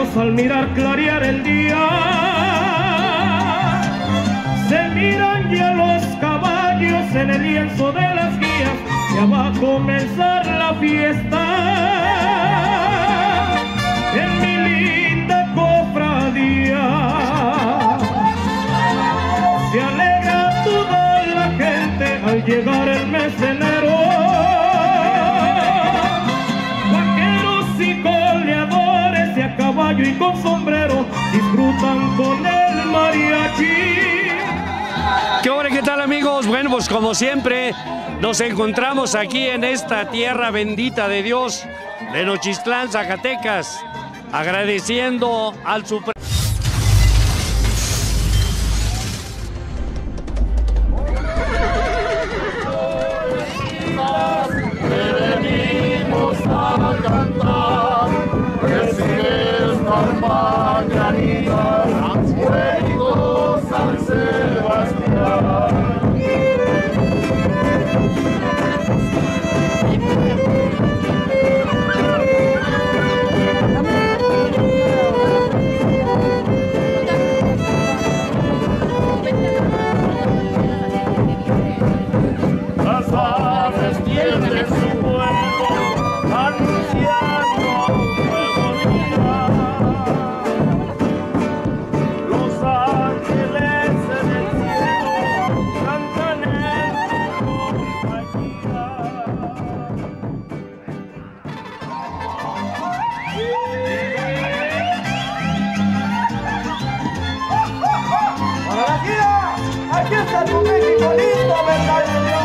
al mirar clarear el día, se miran ya los caballos en el lienzo de las guías, ya va a comenzar la fiesta en mi linda cofradía. Se alegra toda la gente al llegar el mes de enero, vaqueros y coleadores de a caballo y con sombrero disfrutan con el mariachi. ¿Qué tal, amigos? Bueno, pues como siempre nos encontramos aquí en esta tierra bendita de Dios de Nochistlán, Zacatecas, agradeciendo al Supremo. Venimos a cantar, recibe estas mañanitas, fuego San Sebastián. Las aves tienen su vuelo, anunciando un nuevo día. Los ángeles en el cielo cantan en su compañía. ¡Para la guía! ¡Aquí está tu México lindo, verdad de Dios!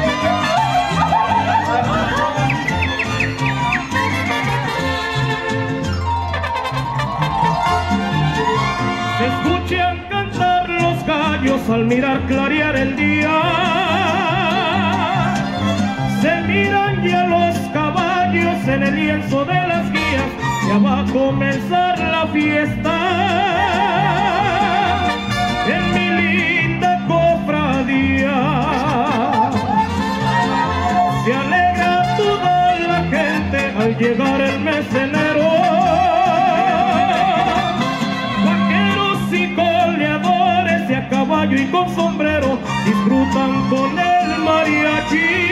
Se escuchan cantar los gallos al mirar clarear el día, se miran ya los caballos en el lienzo de las guías, ya va a comenzar la fiesta en mi linda cofradía. Se alegra toda la gente al llegar el mes de enero, vaqueros y coleadores de a caballo y con sombrero disfrutan con el mariachi.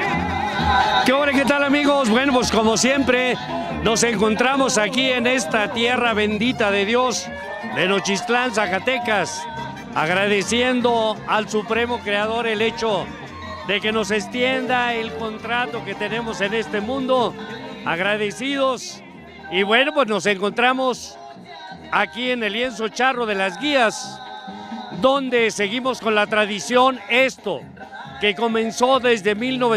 ¿Qué tal, amigos? Bueno, pues como siempre nos encontramos aquí en esta tierra bendita de Dios de Nochistlán, Zacatecas, agradeciendo al Supremo Creador el hecho de que nos extienda el contrato que tenemos en este mundo, agradecidos. Y bueno, pues nos encontramos aquí en el lienzo charro de las guías, donde seguimos con la tradición que comenzó desde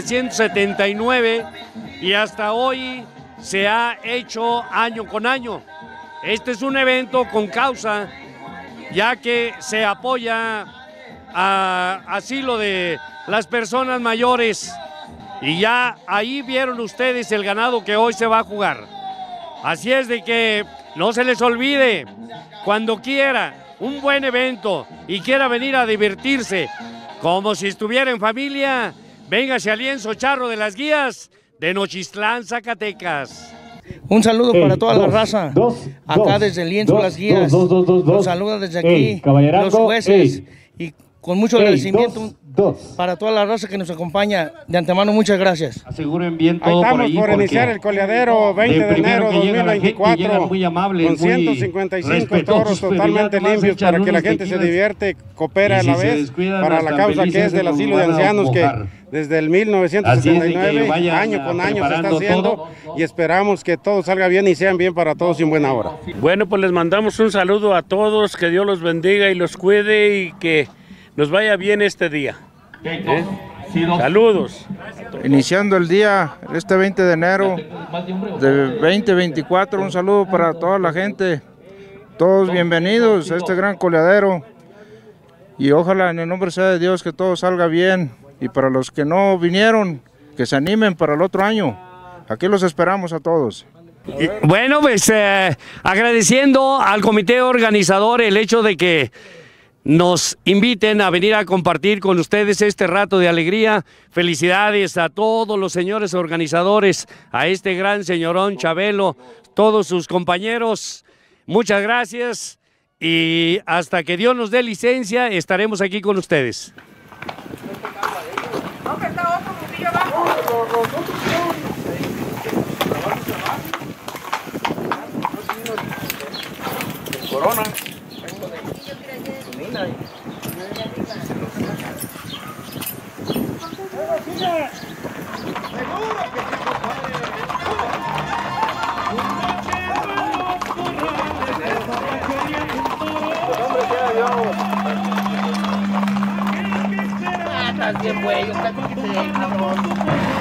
1979 y hasta hoy se ha hecho año con año. Este es un evento con causa, ya que se apoya a asilo de las personas mayores, y ya ahí vieron ustedes el ganado que hoy se va a jugar. Así es de que no se les olvide, cuando quiera un buen evento y quiera venir a divertirse como si estuviera en familia, véngase al lienzo charro de las guías de Nochistlán, Zacatecas. Un saludo para toda la raza, acá desde el lienzo Las Guías. Los saludan desde aquí los jueces, y con mucho agradecimiento para toda la raza que nos acompaña. De antemano, muchas gracias. Aseguren bien todo. Ahí estamos por iniciar el coleadero 20 de enero 2024 muy amables, con 155 toros totalmente limpios para que la gente se divierte, coopera a la vez para la causa que es del asilo de ancianos, que desde el 1979, año con año se está haciendo, y esperamos que todo salga bien y sean bien para todos y en buena hora. Bueno, pues les mandamos un saludo a todos, que Dios los bendiga y los cuide y que nos vaya bien este día. Saludos. Iniciando el día, este 20 de enero de 2024, un saludo para toda la gente, todos bienvenidos a este gran coleadero, y ojalá en el nombre sea de Dios que todo salga bien, y para los que no vinieron, que se animen para el otro año. Aquí los esperamos a todos. Bueno, pues agradeciendo al comité organizador el hecho de que nos inviten a venir a compartir con ustedes este rato de alegría. Felicidades a todos los señores organizadores, a este gran señorón Chabelo, todos sus compañeros. Muchas gracias y hasta que Dios nos dé licencia estaremos aquí con ustedes. Corona. Estás bien, güey, yo casi que te cabrón.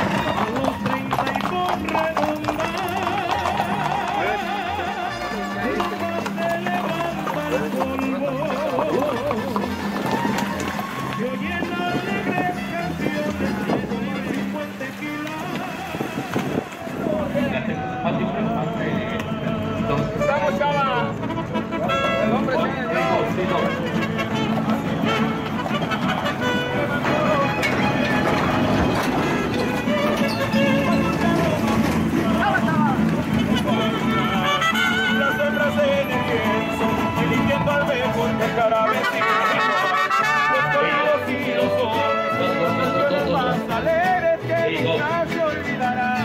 Estamos, chava. El hombre tiene Dios. Las hembras en el pienso, eligiendo al mejor que jarabe sin los oídos y los ojos, los más alegres que nunca se olvidarán.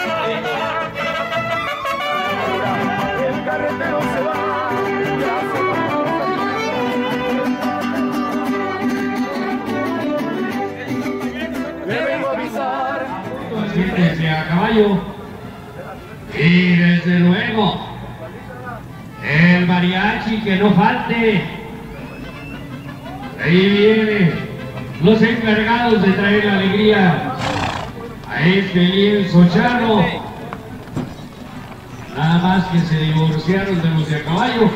El carretero se va, ya se va. Le vengo a avisar. Siéntese a caballo. Y desde luego, el mariachi que no falte. Ahí vienen los encargados de traer la alegría a este lienzo charro. Nada más que se divorciaron de los de a caballo.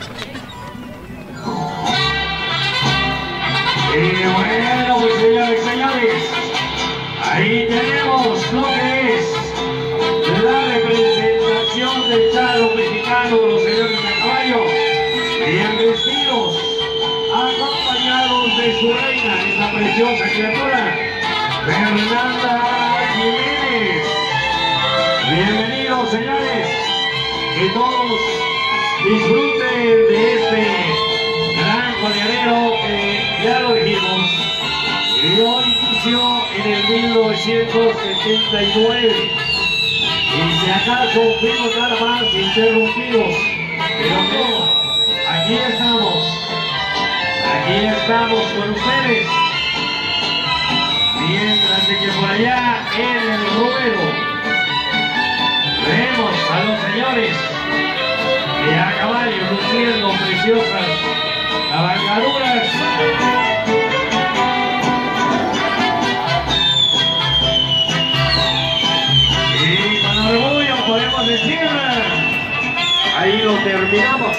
Y bueno, pues señores, señores, ahí tenemos lo que es la representación del charro mexicano de los señores de a caballo, bien vestidos, acompañados de su reina, esa preciosa criatura, Fernanda Jiménez. Bienvenidos, señores. Que todos disfruten de este gran coleadero que ya lo dijimos, dio inicio en el 1979 y si acaso fuimos nada más interrumpidos, pero no, aquí estamos con ustedes, mientras de que por allá en el ruedo vemos a los señores de a caballo luciendo preciosas cabalgaduras. Y con orgullo podemos decir, ahí lo terminamos.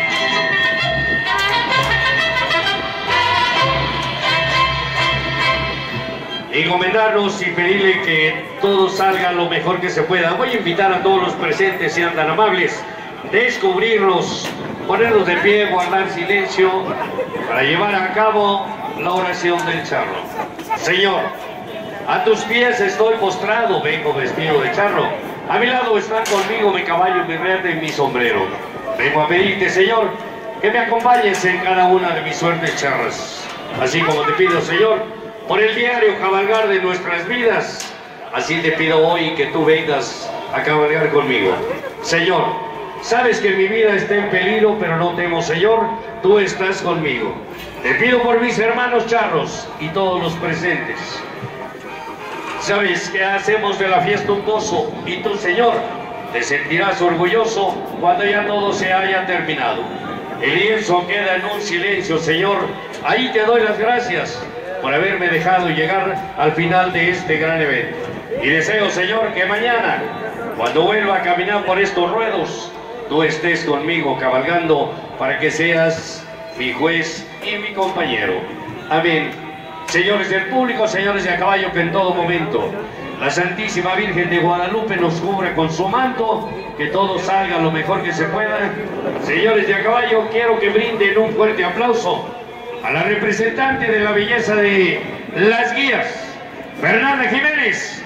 Encomendarnos y pedirle que todo salga lo mejor que se pueda. Voy a invitar a todos los presentes, sean tan amables, descubrirlos, ponernos de pie, guardar silencio para llevar a cabo la oración del charro. Señor, a tus pies estoy postrado, vengo vestido de charro. A mi lado están conmigo mi caballo, mi verde y mi sombrero. Vengo a pedirte, Señor, que me acompañes en cada una de mis suertes charras. Así como te pido, Señor, por el diario cabalgar de nuestras vidas, así te pido hoy que tú vengas a cabalgar conmigo. Señor, sabes que mi vida está en peligro, pero no temo, Señor, tú estás conmigo. Te pido por mis hermanos charros y todos los presentes. Sabes que hacemos de la fiesta un gozo y tú, Señor, te sentirás orgulloso cuando ya todo se haya terminado. El lienzo queda en un silencio, Señor. Ahí te doy las gracias por haberme dejado llegar al final de este gran evento. Y deseo, Señor, que mañana, cuando vuelva a caminar por estos ruedos, tú estés conmigo cabalgando para que seas mi juez y mi compañero. Amén. Señores del público, señores de a caballo, que en todo momento la Santísima Virgen de Guadalupe nos cubra con su manto, que todo salga lo mejor que se pueda. Señores de a caballo, quiero que brinden un fuerte aplauso a la representante de la belleza de las guías, Fernanda Jiménez.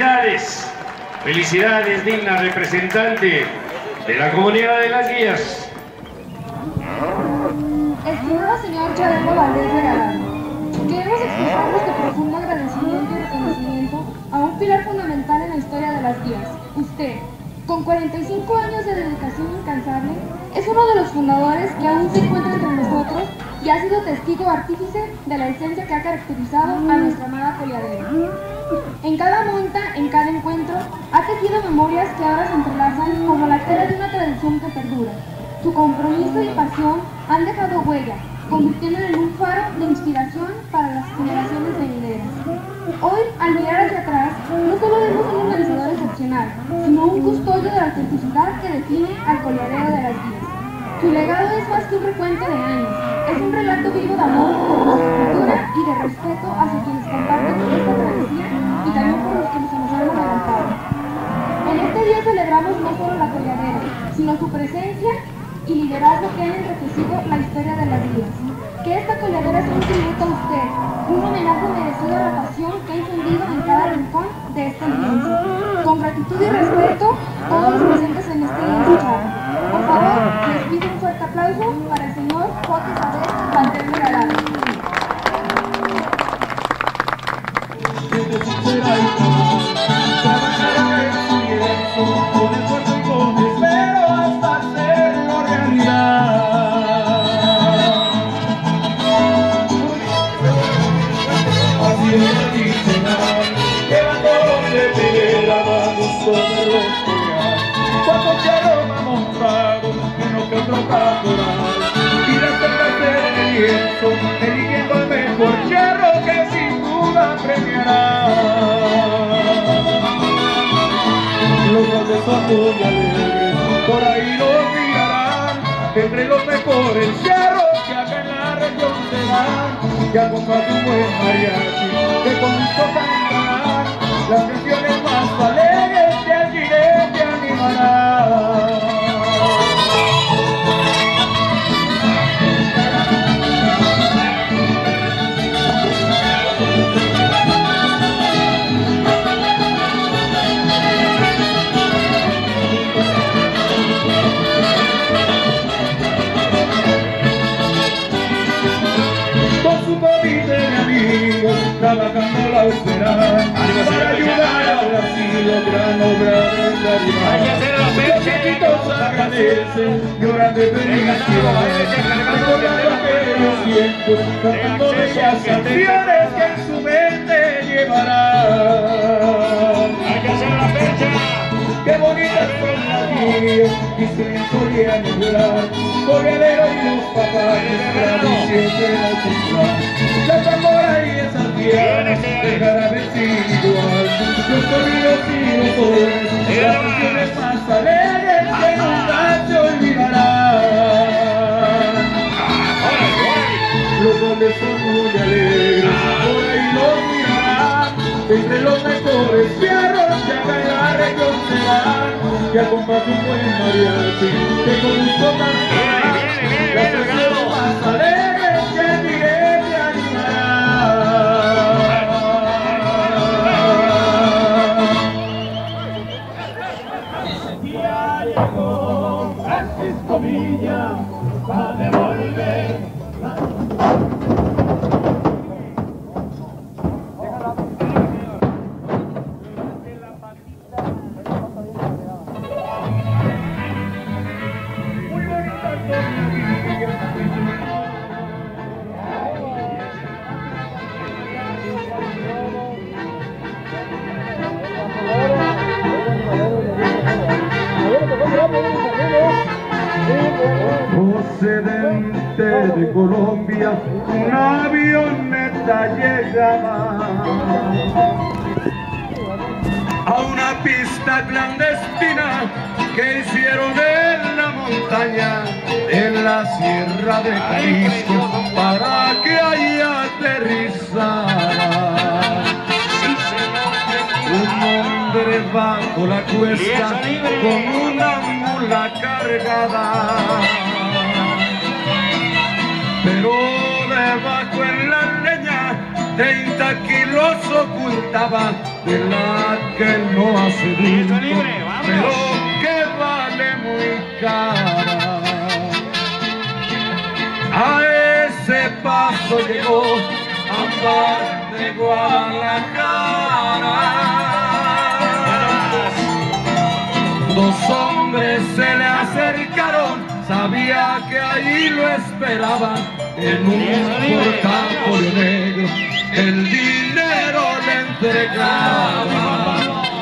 Felicidades, felicidades, digna representante de la comunidad de las guías. señor Chabelo Valdés Regalado, queremos expresar nuestro profundo agradecimiento y reconocimiento a un pilar fundamental en la historia de las guías, usted. Con 45 años de dedicación incansable, es uno de los fundadores que aún se encuentra entre nosotros y ha sido testigo artífice de la esencia que ha caracterizado a nuestra amada coleadera. En cada monta, en cada encuentro, ha tejido memorias que ahora se entrelazan como la tela de una tradición que perdura. Su compromiso y pasión han dejado huella, convirtiéndolo en un faro de inspiración para las generaciones venideras. Hoy, al mirar hacia atrás, no solo vemos un organizador excepcional, sino un custodio de la autenticidad que define al coleadero de las guías. Su legado es más que un recuento de años, es un relato vivo de amor por nuestra cultura y de respeto hacia quienes comparten esta travesía y también por los que nos han adelantado. En este día celebramos no solo la coleadera, sino su presencia y liderazgo que han enriquecido la historia de las guías. Que esta coleadera es un tributo a usted, un homenaje merecido a la pasión que ha infundido en cada rincón de este lienzo. Con gratitud y respeto, todos los presentes en este lienzo charla. Por favor, les pido un fuerte aplauso para el señor J. Isabel Valdés Regalado. Cuando quiero me montado uno que otro caporal y las sombras del lienzo eligiendo el mejor charro que sin duda premiará. Los grandes son muy alegres, por ahí los mirarán, entre los mejores charros que acá en la región se dan, que acompaña un buen mariachi que con gusto cantarán las canciones más alegres que al jinete animará. Con su comité de amigos trabajando la austerán para ayudar a Brasil lograr obrar en la rival. Los chiquitos agradecen, lloran de felicidad, recordando aquellos tiempos, cantando bellas canciones que en su mente llevarán. Hay que hacer la fecha. Qué bonitas son las guías, y se solían hablar, Coleadero y los papás, tradición de la la tambora y esa tierra, el jarabe sin igual, los corridos y los soles, las canciones más alegres que nunca se olvidarán. Los goles son muy alegres, por ahí los mirarán, entre los mejores fierros que acá en la región se dan, que acompaña un buen mariachi, que con gusto cantará las canciones más alegres que el jinete animará. Ese día llegó Francisco Villa para devolver. Procedente de Colombia, una avioneta llegaba a una pista clandestina que hicieron en la montaña, en la sierra de Jalisco, para que ahí aterrizara. Un hombre bajo la cuesta con una mula cargada, pero debajo en la leña 30 kilos ocultaba de la que no hace gusto, pero que vale muy cara. A ese eso llegó Ámbar de Guadalajara. Dos hombres se le acercaron, sabía que ahí lo esperaban, en un portafolio negro el dinero le entregaba.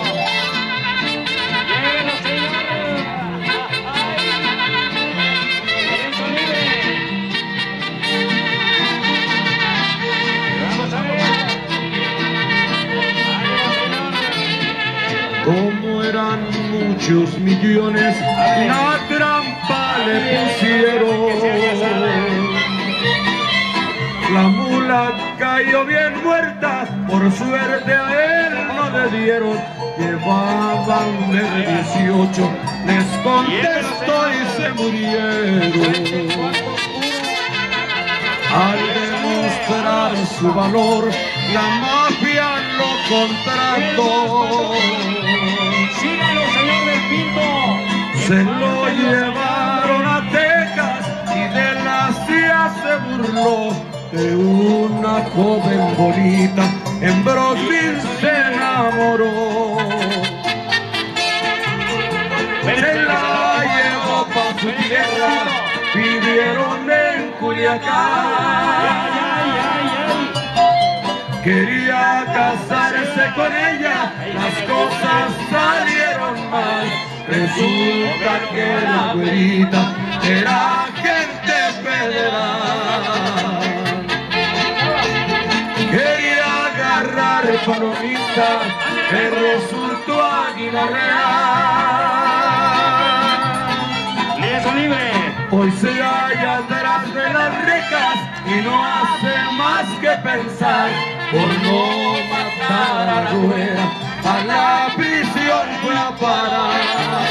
Como eran muchos millones, la trampa le pusieron. La mula cayó bien muerta, por suerte a él no le dieron. Llevaban de 18, les contestó y se murieron. Al demostrar su valor, la mafia lo contrató. ¡Sígalo, señor del Pinto! Se lo llevaron a Texas y de la CIA se burló. De una joven bonita en Brooklyn se enamoró. Se la llevó pa' su tierra, vivieron en Culiacán. Quería casarse con ella, las cosas salieron mal. Resulta que la güerita era gente federal. Quería agarrar palomita, que resultó águila real. ¡Lienzo libre! Hoy se halla atrás de las rejas y no hace más que pensar. Por no matar a la güera, a la prisión fue a parar.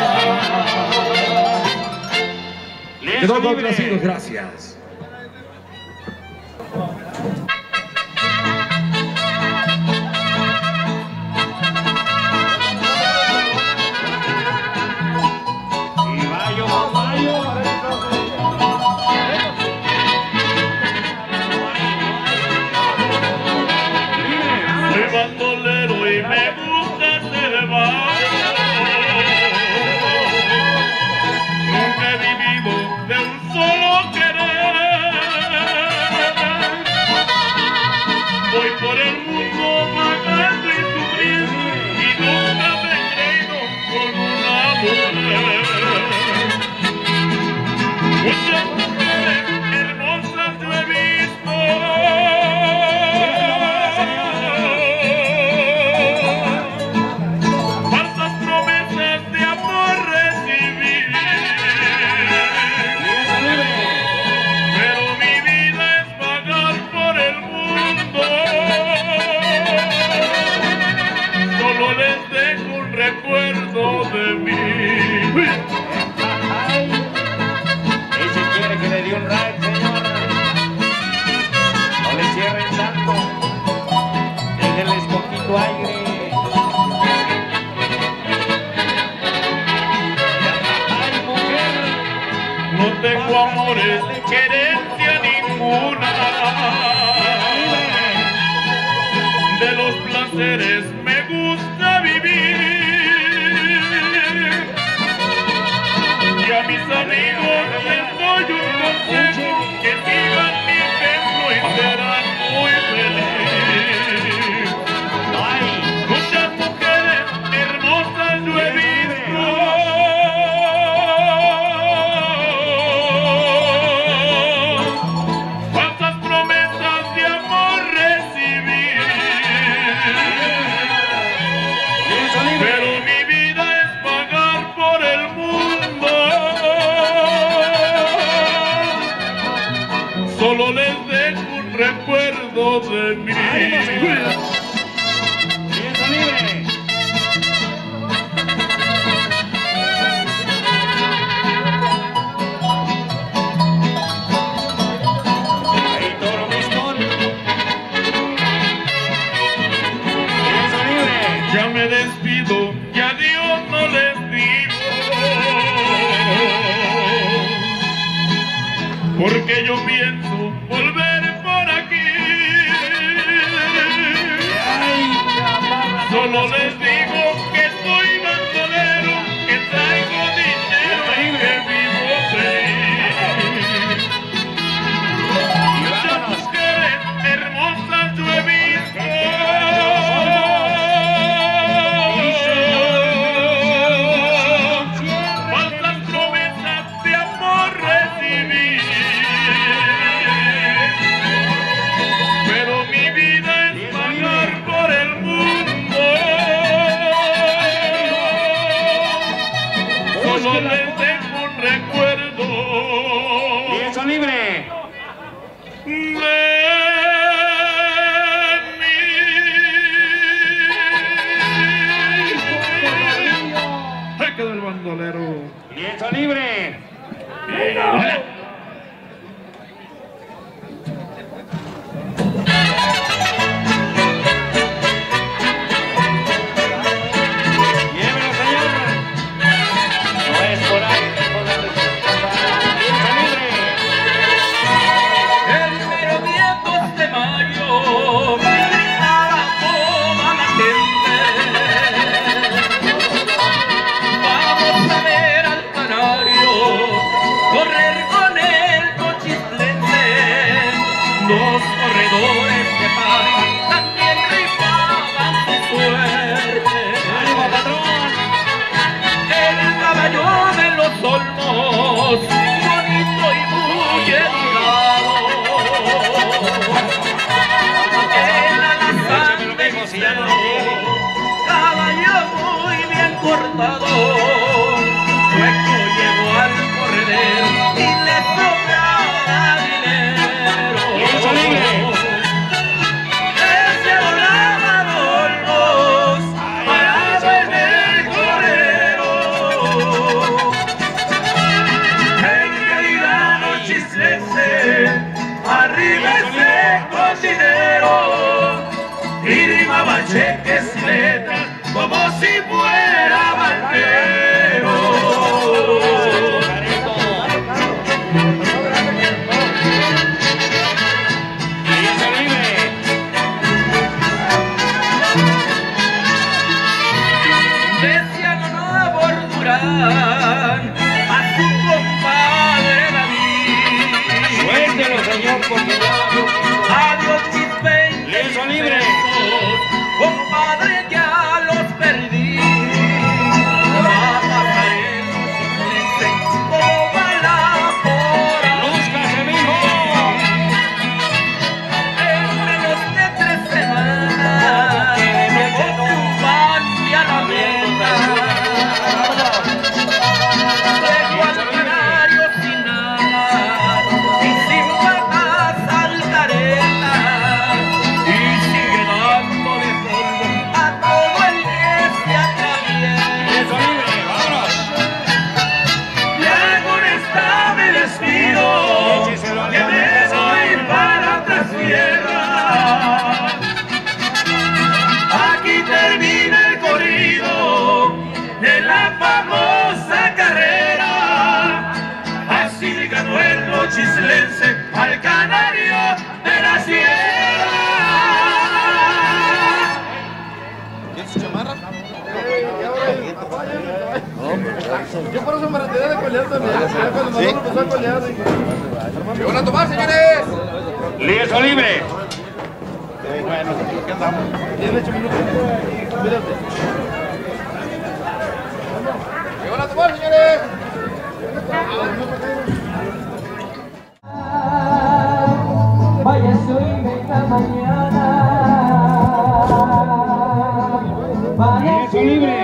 Quedó complacido, gracias. Querencia ninguna de los placeres me gusta vivir y a mis amigos les doy un consejo que sigan mi ejemplo y serán muy felices. Muchas mujeres hermosas yo he visto. Solo les dejo un recuerdo de mí. ¡Lienzo libre! Ahí Toro Mistón. ¡Lienzo libre! Ya me despido, ya Dios no les digo, porque yo pienso volver por aquí. Solo les digo que soy bandolero, que traigo dinero y que vivo feliz. Muchas mujeres hermosas yo he visto, falsas promesas de amor recibí, pero mi vida es vagar por el mundo. Solo les dejo un recuerdo. Lienzo libre. Ahí quedó el bandolero. Lienzo libre. Llévelo, señor. No es por ahí, es por la respuesta. Lienzo libre. El mero día 2 de mayo gritaba toda la gente: vamos a ver al canario correr con el cochistlense. Los corredores de paz también rifaban su suerte. ¡Ánimo, patrón! El caballo de los olmos, bonito y muy educado. El alazán de Giselo, caballo muy bien cortado. Luego llegó al corredero y le sobraba dinero. Lienzo libre. Ese volaba olmos, parado en el corredero. En realidad no chislense, arriba ese cocinero, y rimaban cheques y letras como si fuera banquero. Lienzo libre. Decían no Bordurán a su compadre David. Suéltelo, señor, porque ya Adiós mis 20 Lienzo libre. pesos, compadre, ya los perdí. Va a pasar el chislense como bala por ahí. ¡Lúzcase, mijo! Entre los de 3 semanas llegó Cubán y a la meta. Dejó al canario sin nada y sin patas altaretas, y sigue dándole polvo a todo el que se atraviesa. Lienzo libre, vámonos. Ya con esta me despido, Écheselo al que me canario, voy señor. para otras tierras. Aquí termina el corrido de la famosa carrera. Así le ganó el chislense al canario de la sierra. Yo por eso me retiré de colear también. Cuando Manolo empezó a colear. ¿Qué van a tomar, señores? Lienzo libre. Bueno, ¿qué andamos? 10 8 minutos. Cuídate. ¿Qué van a tomar, señores? Vaya, soy de esta mañana. Vaya, Lienzo libre.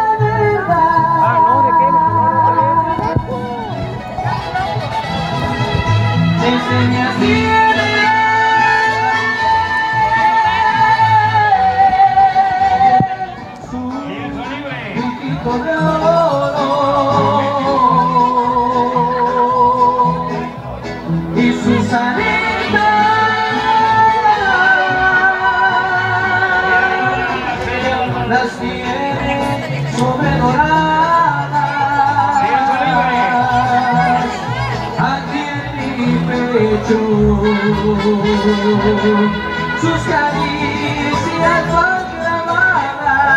me enseñas bien. Lienzo libre. De oro y sus arenas las tiene sobredoradas aquí en mi pecho. Sus caricias son clavadas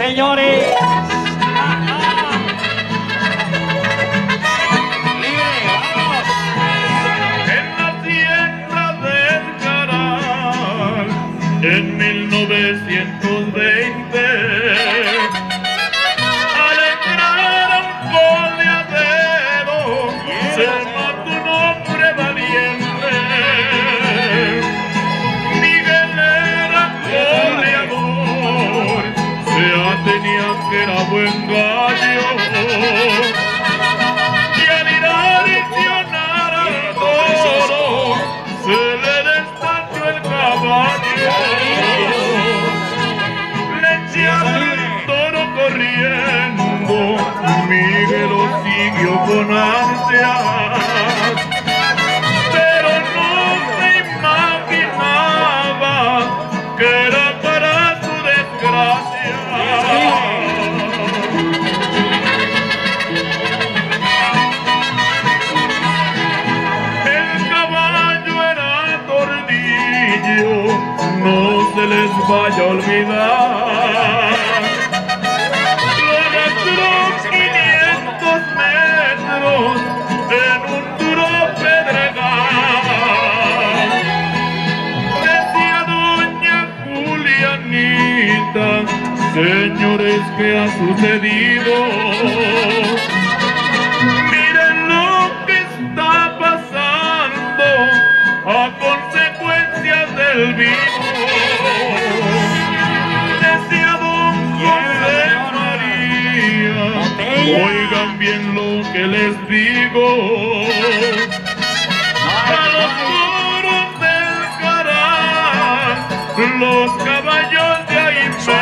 señores. En 1920, al entrar a un coleadero, se mató un hombre valiente. Miguel era coleador, se tenía que era buen gallo, y al ir a diccionar al toro, se le destachó el caballo. Corriendo, Miguel lo siguió con ansias, pero no se imaginaba que era para su desgracia. El caballo era Tordillo, no se les vaya a olvidar. En un duro pedregal, decía doña Julianita, señores, ¿qué ha sucedido? Miren lo que está pasando a consecuencias del vino. Decía don José María, oigan bien lo que les digo, a los toros del Caral, los caballos de ahí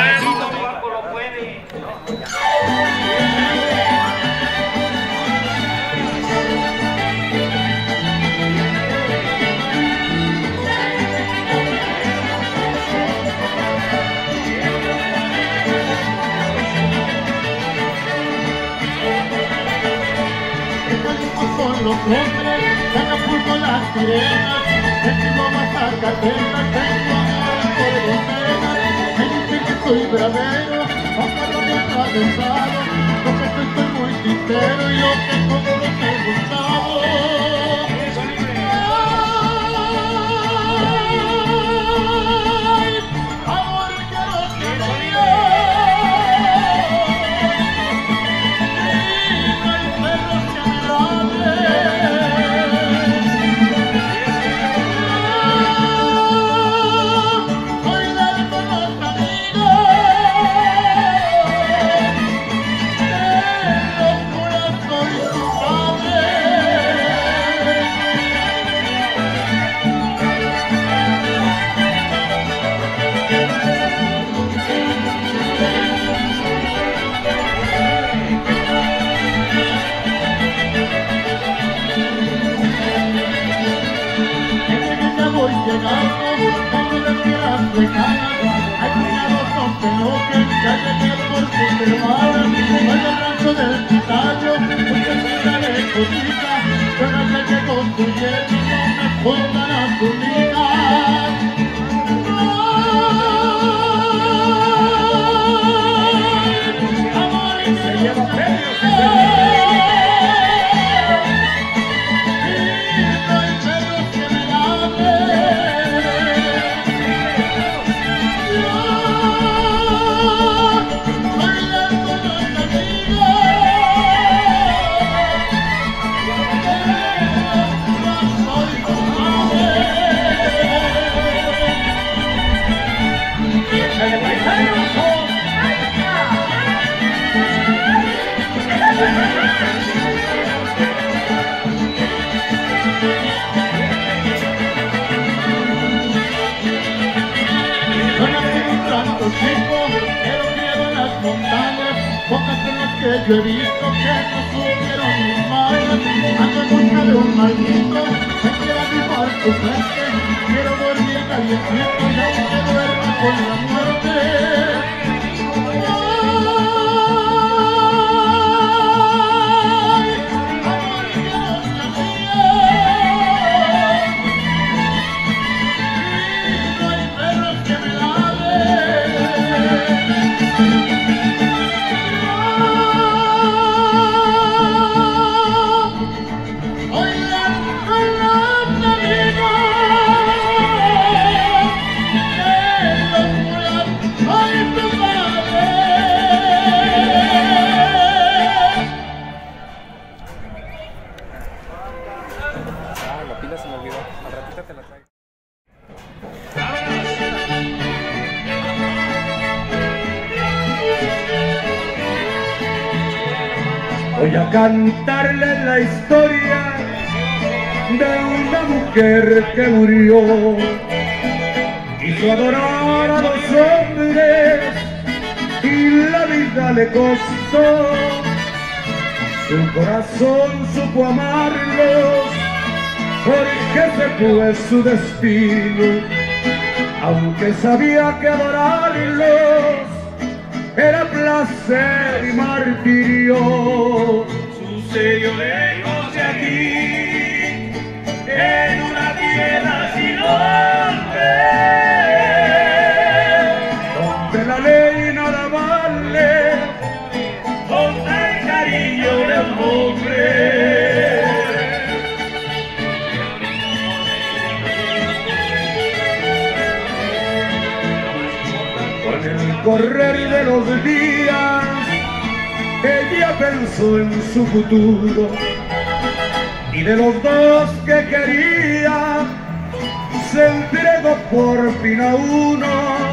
los hombres, saca pulpo las sirenas, el chico más Zacatecas, tengo amor por docenas, me dice que soy bravero, aunque no me ha atravesado, lo que soy muy sincero y lo que como los he gustado. que yo he visto que no supieron mis manos. Ando en busca de un maldito, me quiera vivir tu frente. Quiero dormir calientito y aunque duerma con la muerte. Thank you. Voy a cantarles la historia de una mujer que murió. Quiso adorar a los hombres y la vida le costó. Su corazón supo amarlos porque ese fue su destino. Aunque sabía que adorarlos era placer y martirio. Sucedió lejos de aquí, en una tierra sin nombre, donde la ley nada vale, contra el cariño de un hombre. Correr de los días, ella pensó en su futuro y de los dos que quería se entregó por fin a uno,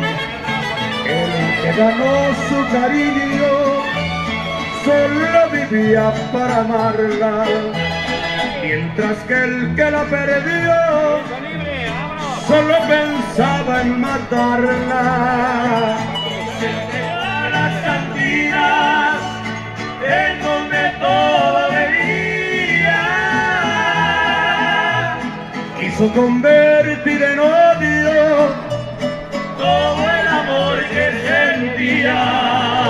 el que ganó su cariño solo vivía para amarla, mientras que el que la perdió solo pensaba en matarla. A las cantinas en donde todo venía, quiso convertir en odio todo el amor que sentía.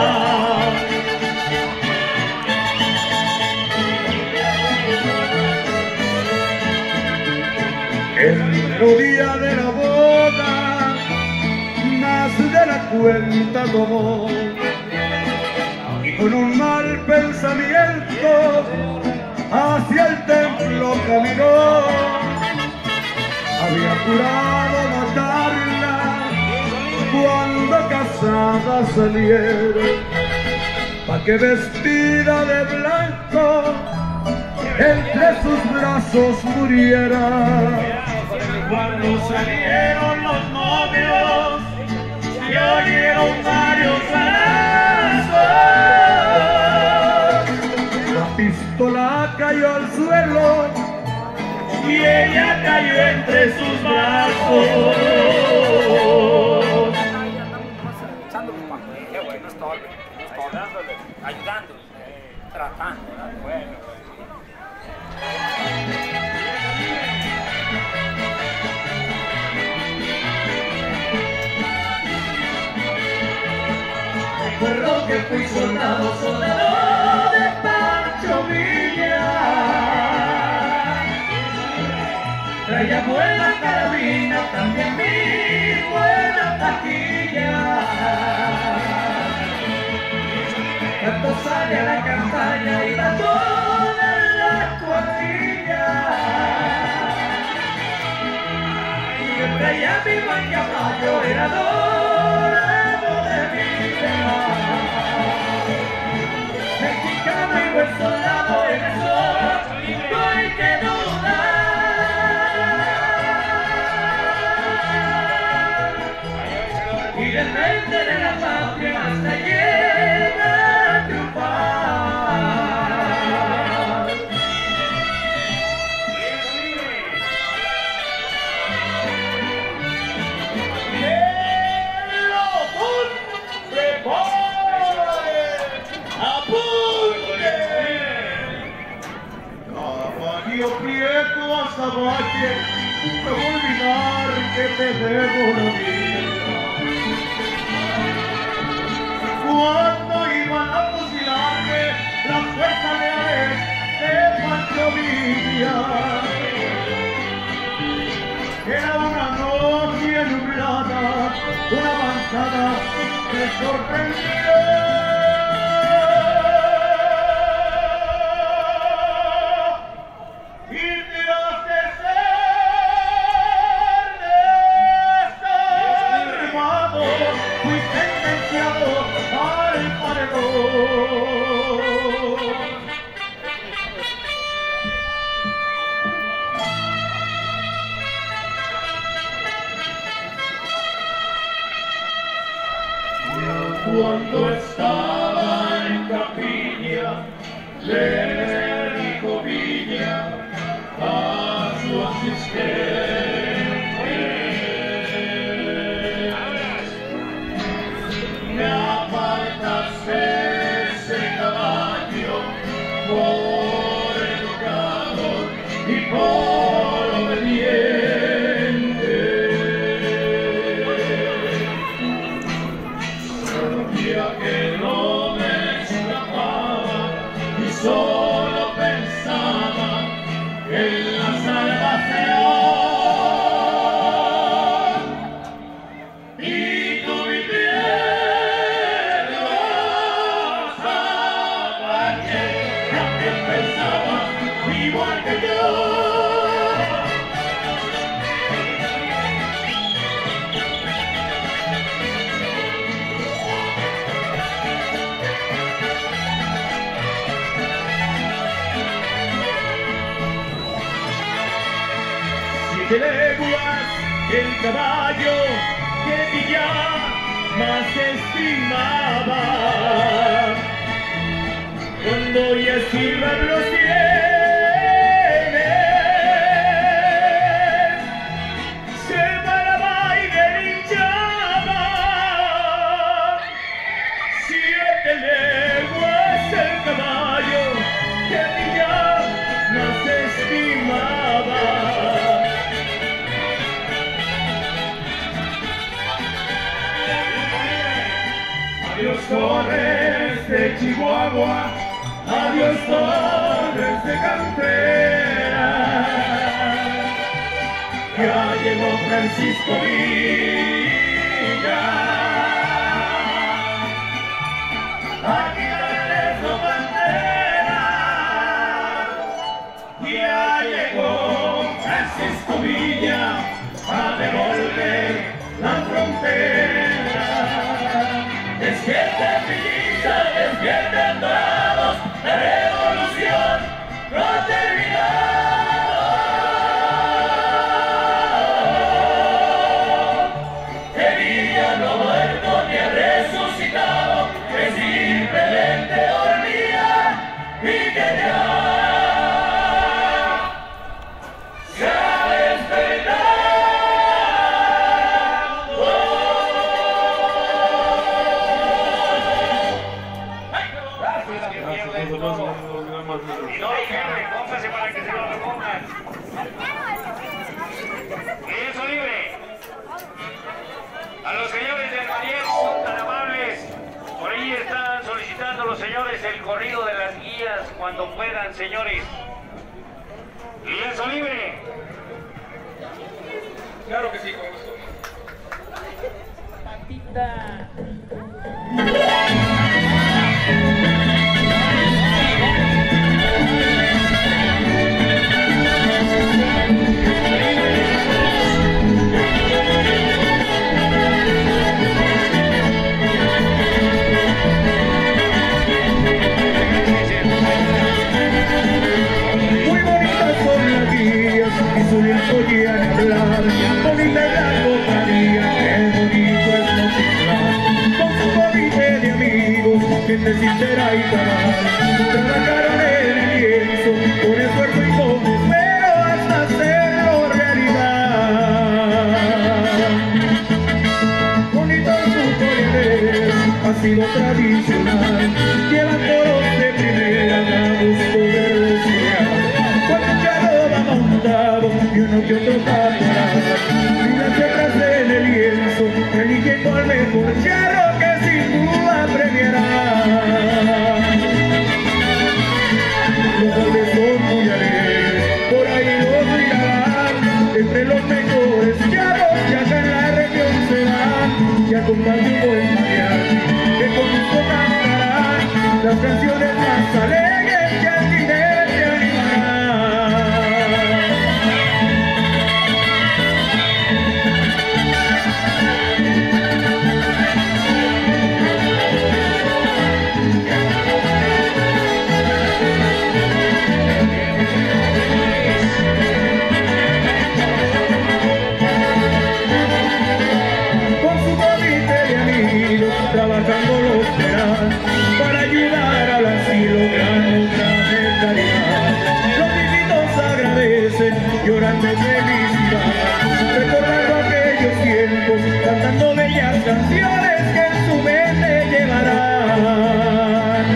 El mero día de la boda, más de la cuenta tomó, y con un mal pensamiento hacia el templo caminó. Había jurado matarla cuando casada saliera, pa' que vestida de blanco entre sus brazos muriera. Cuando salieron los novios se oyeron varios balazos. La pistola cayó al suelo y ella cayó entre sus brazos. Ayudándolos, tratando. Bueno. Recuerdo que fui soldado de Pancho Villa. Traía buena carabina, también mi buena taquilla. Cuando sale a la campaña y la toda la cuadrilla, que traía mi buen caballo, era dorado de vida. Mexicano y buen soldado, en eso no hay que dudar. Y del frente de la patria hasta llega a triunfar. Caballo Prieto Azabache, no voy a olvidar que te debo la vida. Cuando iban a fusilarme las fuerzas leales de Pancho Villa, era una noche nublada, una avanzada me sorprendió. Cuando estaba en capilla, le dijo Villa a su asistente. Me apartaste ese caballo por educado y por obediente. Sabía que no me escapaba y solo pensaba en la salvación. Y tú mi piel vas a partir, también pensaba igual que yo. Siete leguas el caballo que Villa más estimaba. Cuando ya sirvan los bienes, se paraba y relinchaba. 7 leguas el caballo que Villa más estimaba. Adiós Torres de Chihuahua, adiós Torres de Cantera. Ya llegó Francisco Villa a quitarles su bandera. Ya llegó Francisco Villa a devolver la frontera. Despierten Villita, despierten dorados, la revolución no ha terminado. Que Villa no ha muerto ni ha resucitado, que simplemente dormía y que ya se ha despertado. Y no hay gente, póngase para que se lo repongan. Eso libre. A los señores del Mariel son tan amables. Por ahí están solicitando los señores el corrido de las guías cuando puedan, señores. Lienzo libre. Claro que sí, con gusto. Patita. Muy bonitas son las guías y su lienzo oían hablar. Bonita es la cofradía, qué bonito es Nochitlán. Con su comité de amigos, gente sincera y cabal, trabajaron en el lienzo con esfuerzo y con esmero hasta hacerlo realidad. Bonito su coreadero, ha sido tradicional. Llevan toros de primera, a gusto verlos girar. Con un charro va montado y uno que otro caporal. Y las letras en el lienzo, eligiendo al mejor charro que sin duda premiará. Los jóvenes son muy alegres, por ahí los mirarán. Entre los mejores charros que acá en la región se dan. Y acompaña un buen mariachi que con gusto cantarán las canciones más alegres que al jinete animarán. grande felicidad, recordando aquellos tiempos, cantando bellas canciones que en su mente llevarán.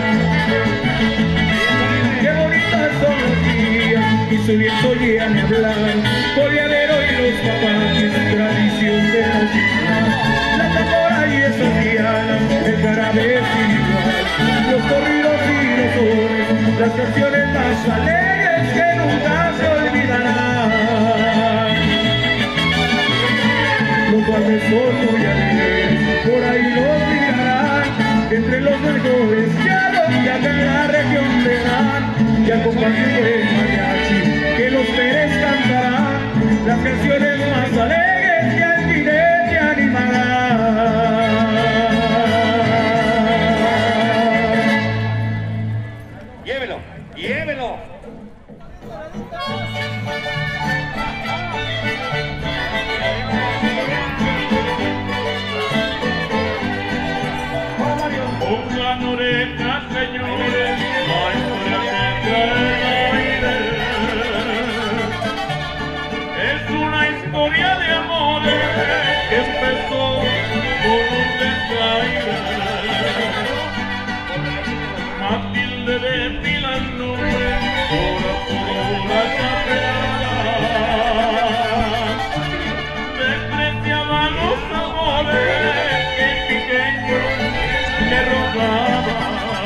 Qué bonitas son los días y su lienzo ya ni hablar, Coleadero y los papaques, tradición de Nochitlán, la tambora y esas dianas, el jarabe sin igual, los corridos y los sones, las canciones más alegres que nunca se olvidarán. Los valles son muy alegres, por ahí los mirarán, entre los mejores charros que acá en la región verán, y acompañen el mariachi que los Pérez cantarán, las canciones más alegres que al jinete animarán. Llévelo, llévelo. Pongan orejas, señores, la historia que trae. Es una historia de amores que empezó con un desaire. Matilde de Vilanube, por la chapeada, despreciaba los amores que pequeño le rogaba.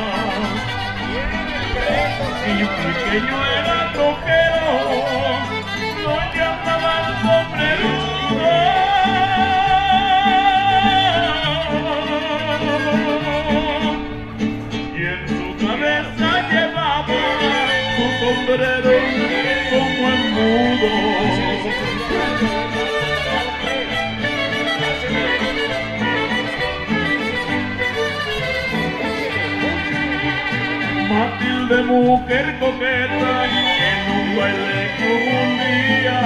Si pequeño era trojero, lo llamaban sombrerudo. Y en su cabeza llevaba su sombrero como embudo. Matilde, mujer coqueta, en un baile como un día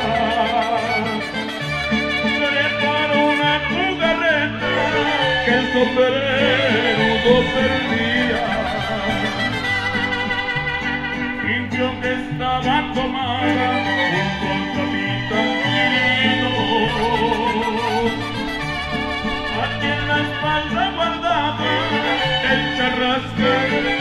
preparó una jugarreta que el sombrero perdía. Fingió que estaba tomada junto al capitán Quirino, aquí en la espalda guardaba el charrasco.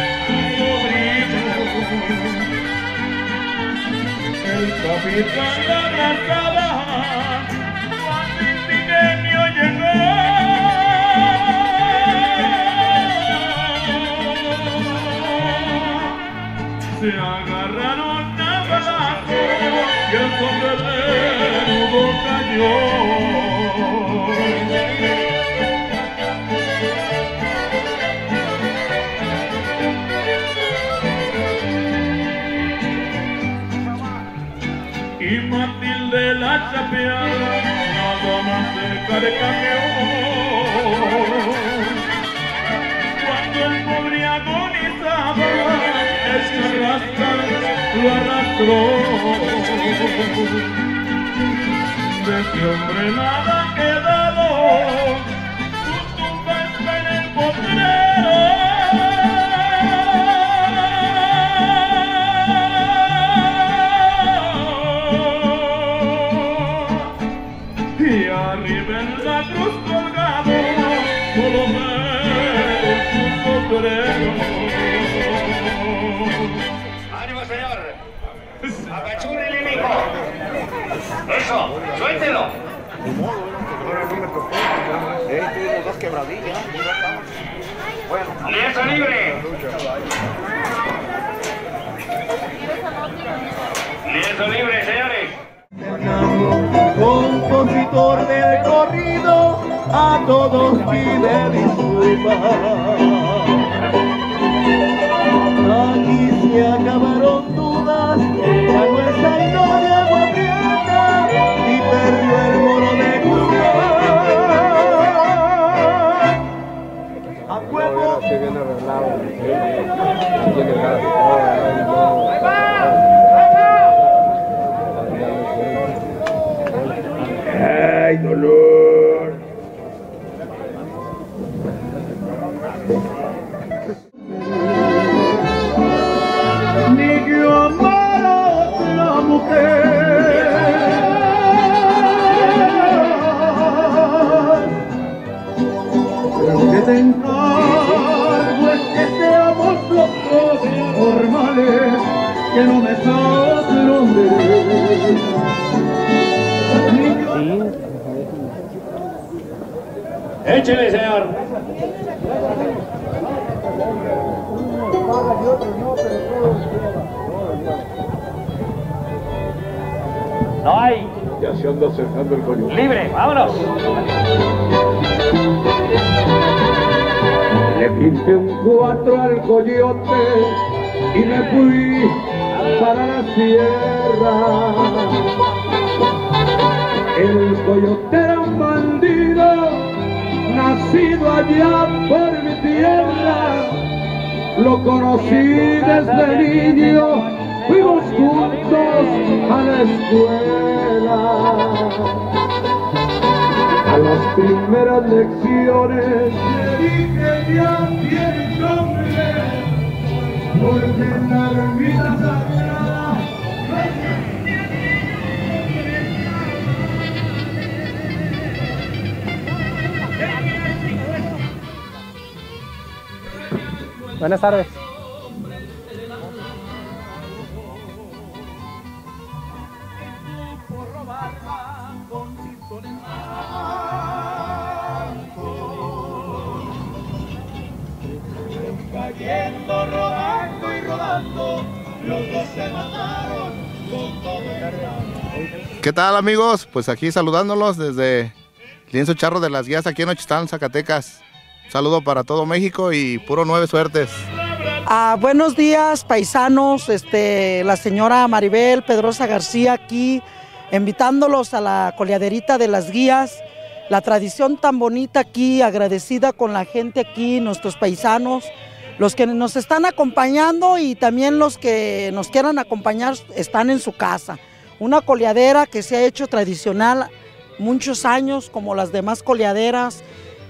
El capitán la abrazaba cuando Ingenio llegó. Se agarraron a balazos y el sombrero cayó. Y Matilde la chapeada nada más se carcajeó. Cuando el pobre agonizaba, el charrasca lo arrastró. De ese hombre nada ha quedado, su tumba está en el potrero. Y arriba en la cruz colgado, solo veo su sombrero. ¡Ánimo, señor! ¡Agachúrele, mijo! ¡Eso! ¡Suéltelo! Tiene dos quebradillas. Bueno. ¡Lienzo libre! ¡Lienzo libre, señores! Compositor del corrido, a todos pide disculpas. Aquí se acabaron dudas, ya no es aino de agua prieta y perdió el moro de Cuba. A huevo. Estoy bien arreglado. Tiene cara. ¡Ay, dolor! Ni que amar a otra mujer. que no me sorprenderé. Échele, señor. No hay. Ya se anda acercando el coyote. Libre, vámonos. Le pinté un 4 al coyote y me fui para la sierra. El coyote era un bandido, nacido allá por mi tierra. Lo conocí desde niño, fuimos juntos a la escuela. A las primeras lecciones le dije ya tienes nombre, porque en la ermita sagrada Buenas tardes. cayendo, rodando y rodando, los dos se mataron con todo el... ¿Qué tal, amigos? Pues aquí saludándolos desde Lienzo Charro de las Guías aquí en Nochixtlán, Zacatecas. Un saludo para todo México y puro 9 suertes. Buenos días, paisanos, la señora Maribel Pedrosa García aquí, invitándolos a la coleaderita de las Guías, la tradición tan bonita aquí, agradecida con la gente aquí, nuestros paisanos, los que nos están acompañando y también los que nos quieran acompañar están en su casa. Una coleadera que se ha hecho tradicional muchos años, como las demás coleaderas.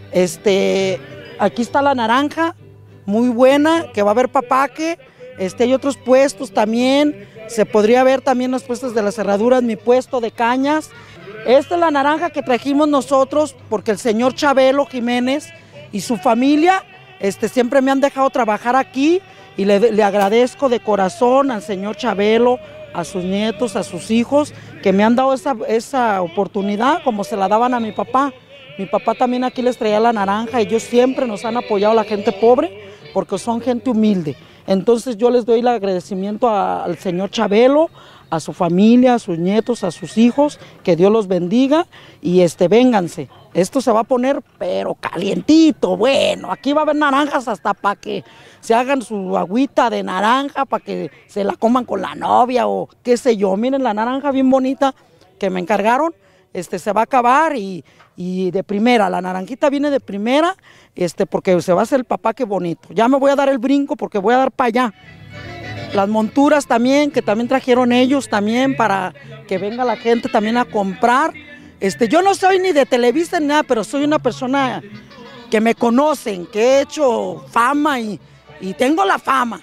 Aquí está la naranja, muy buena, que va a haber papaque, hay otros puestos también, se podría ver también los puestos de las cerraduras, mi puesto de cañas. Esta es la naranja que trajimos nosotros porque el señor Chabelo Jiménez y su familia siempre me han dejado trabajar aquí y le agradezco de corazón al señor Chabelo, a sus nietos, a sus hijos, que me han dado esa oportunidad como se la daban a mi papá. Mi papá también aquí les traía la naranja y ellos siempre nos han apoyado a la gente pobre porque son gente humilde. Entonces yo les doy el agradecimiento al señor Chabelo, a su familia, a sus nietos, a sus hijos, que Dios los bendiga y vénganse. Esto se va a poner pero calientito, bueno, aquí va a haber naranjas hasta para que se hagan su agüita de naranja, para que se la coman con la novia o qué sé yo. Miren la naranja bien bonita que me encargaron, se va a acabar y de primera, la naranjita viene de primera, porque se va a hacer el papaque bonito. Ya me voy a dar el brinco porque voy a dar para allá. Las monturas también, que también trajeron ellos también para que venga la gente también a comprar. Yo no soy ni de Televisa ni nada, pero soy una persona que me conocen, que he hecho fama y tengo la fama,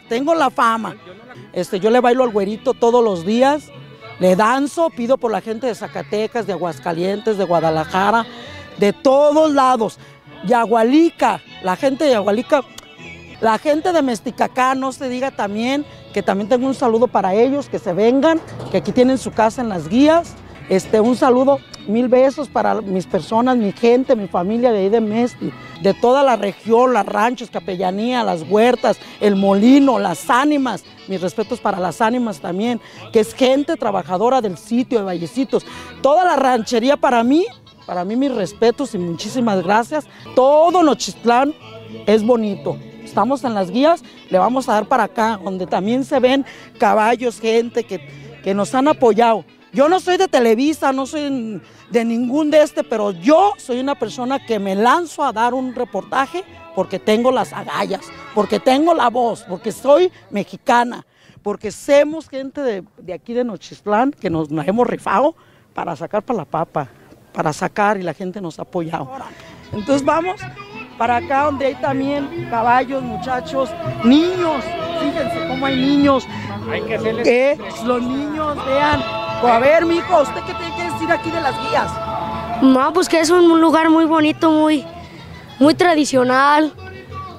yo le bailo al güerito todos los días, le danzo, pido por la gente de Zacatecas, de Aguascalientes, de Guadalajara, de todos lados. Yagualica, la gente de Yagualica, la gente de Mesticacá, no se diga también, que también tengo un saludo para ellos, que se vengan, que aquí tienen su casa en las Guías. Un saludo, 1000 besos para mis personas, mi gente, mi familia de ahí de Mesti, de toda la región, los ranchos, Capellanía, las huertas, el molino, las ánimas. Mis respetos para las ánimas también, que es gente trabajadora del sitio de Vallecitos. Toda la ranchería para mí mis respetos y muchísimas gracias. Todo Nochixtlán es bonito. Estamos en las Guías, le vamos a dar para acá, donde también se ven caballos, gente que nos han apoyado. Yo no soy de Televisa, no soy de ningún pero yo soy una persona que me lanzo a dar un reportaje porque tengo las agallas, porque tengo la voz, porque soy mexicana, porque somos gente de aquí de Nochixtlán, que nos hemos rifado para sacar para la papa, para sacar y la gente nos ha apoyado. Entonces vamos para acá donde hay también caballos, muchachos, niños, fíjense cómo hay niños, hay que hacerles que los niños vean. A ver, mijo, ¿usted qué tiene que decir aquí de las Guías? No, pues que es un lugar muy bonito, muy tradicional,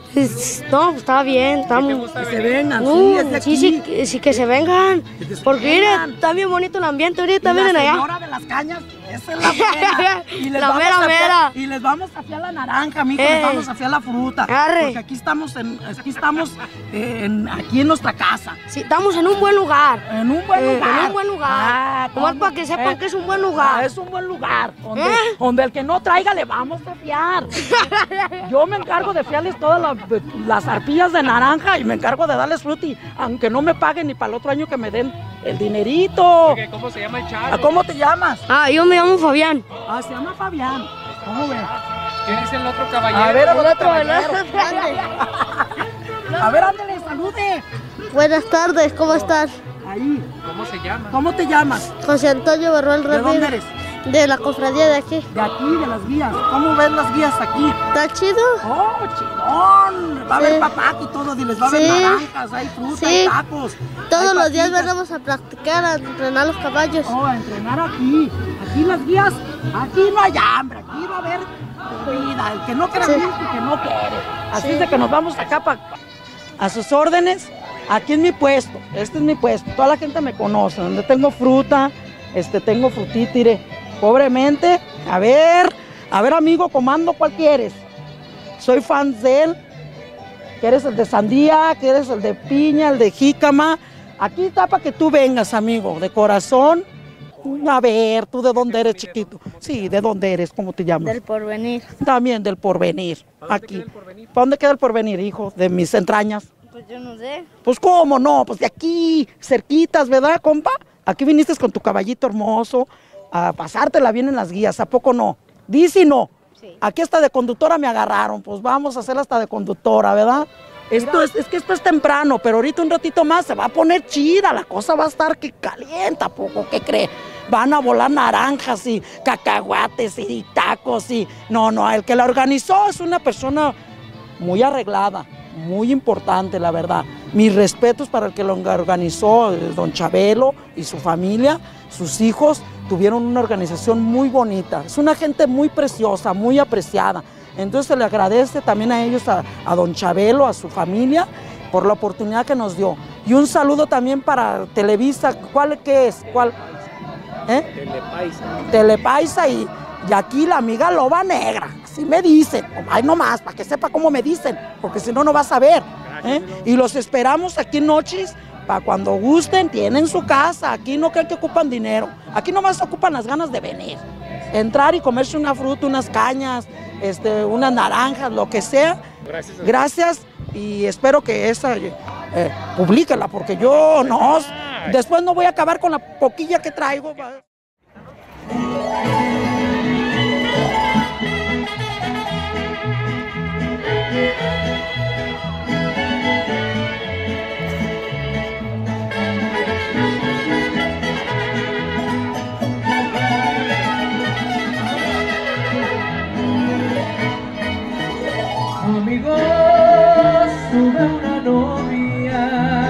No, pues está bien, estamos. Que se vengan, sí, es de aquí. Sí, que se vengan. Porque mira, está bien bonito el ambiente, ahorita vienen allá. La señora de las cañas, esa es la buena. Y les mera. Y les vamos a fiar la naranja, mijo, les vamos a fiar la fruta. Porque aquí estamos aquí en nuestra casa. Sí, estamos en un buen lugar. En un buen lugar. En un buen lugar. Nomás para que sepan que es un buen lugar. Es un buen lugar. Donde el que no traiga le vamos a fiar. Yo me encargo de fiarles todas las arpillas de naranja y me encargo de darles fruta, y aunque no me paguen ni para el otro año que me den el dinerito. ¿Cómo se llama el chavo? ¿Cómo te llamas? Yo me llamo Fabián. Se llama Fabián. ¿Cómo ves? ¿Quién es el otro caballero? A ver, el otro caballero. A ver, ándale, salude. Buenas tardes, ¿cómo estás? Ahí. ¿Cómo se llama? ¿Cómo te llamas? José Antonio Barral Ramírez. ¿De dónde eres? De la cofradía de aquí. De aquí, de las guías. ¿Cómo ves las guías aquí? ¿Está chido? ¡Oh, chidón! Va a haber papá y todo, diles, va a haber naranjas, hay fruta, hay tacos. Todos los días venimos a practicar, a entrenar los caballos. A entrenar aquí. Aquí las guías, aquí no hay hambre, aquí va a haber comida. El que no quiere venir, el que no quiere. Así es de que nos vamos acá a sus órdenes. Aquí es mi puesto, este es mi puesto. Toda la gente me conoce, donde tengo fruta, tengo frutítire. Pobremente, a ver amigo, comando, ¿cuál quieres? Soy fan de él. ¿Quieres el de sandía? ¿Quieres el de piña, el de jícama? Aquí está para que tú vengas, amigo, de corazón. A ver, ¿tú de dónde eres, chiquito? Sí, ¿de dónde eres? ¿Cómo te llamas? Del Porvenir. También del Porvenir. Aquí. ¿Para dónde queda el Porvenir, hijo? De mis entrañas. Pues yo no sé. Pues cómo no, pues de aquí, cerquitas, ¿verdad, compa? Aquí viniste con tu caballito hermoso a pasártela bien en las guías, ¿a poco no? Dice no. Sí. Aquí hasta de conductora me agarraron, pues vamos a hacer hasta de conductora, ¿verdad? Es que esto es temprano, pero ahorita un ratito más se va a poner chida, la cosa va a estar que calienta, poco, ¿qué cree? Van a volar naranjas y cacahuates y tacos y... No, el que la organizó es una persona muy arreglada, muy importante, la verdad. Mis respetos para el que lo organizó, don Chabelo y su familia, sus hijos, tuvieron una organización muy bonita. Es una gente muy preciosa, muy apreciada. Entonces se le agradece también a ellos, a don Chabelo, a su familia, por la oportunidad que nos dio. Y un saludo también para Televisa. ¿Qué es? ¿Cuál? Telepaisa. Telepaisa y aquí la amiga Loba Negra. Así me dicen. Ay, no más, para que sepa cómo me dicen, porque si no, no vas a ver. Y los esperamos aquí en Nochis. Para cuando gusten, tienen su casa. Aquí no creen que ocupan dinero. Aquí nomás ocupan las ganas de venir. Entrar y comerse una fruta, unas cañas, unas naranjas, lo que sea. Gracias. Y espero que esa publíquela, porque yo no. Después no voy a acabar con la poquilla que traigo. Amigos, tuve una novia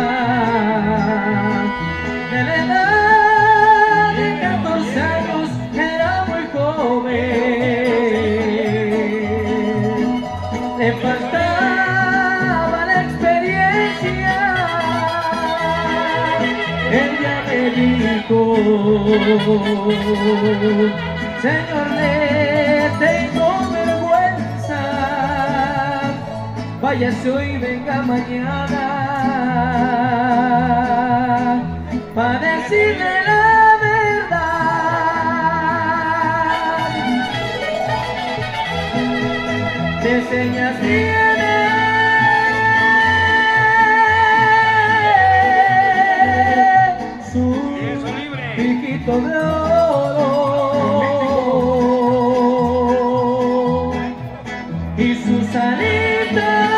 de la edad de 14 años, era muy joven, le faltaba la experiencia. Ella me dijo: Señor, le tengo vergüenza, váyase hoy, venga mañana, para decirle la verdad. ¿Qué señas tiene? Su piquito de oro y sus alitas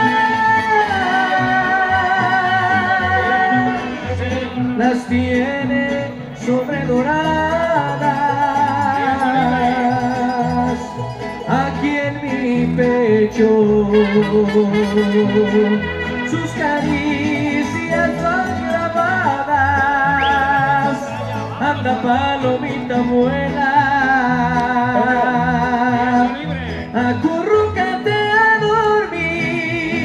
las tiene sobredoradas aquí en mi pecho. Sus caricias van grabadas. Anda, palomita buena, acurrúcate a dormir.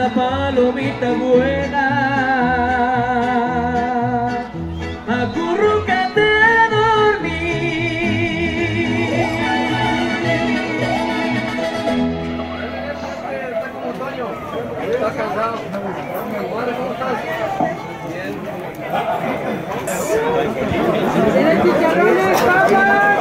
la palomita buena, acurrúcate a dormir. Está cansado. ¿Cómo estás? ¡Tiene chicharrones, papas!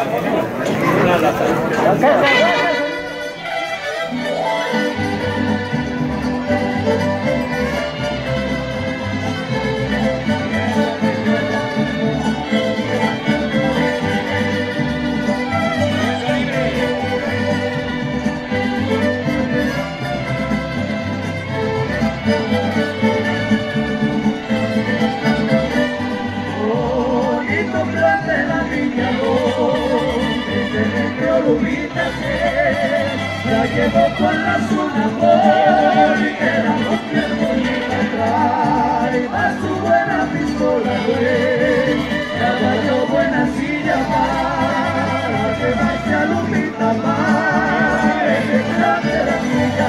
La llevo con la zona porque la mujer bonita trae a su buena pistola, güey. Caballo buena silla para que vaya Lupita para el detrás de la silla.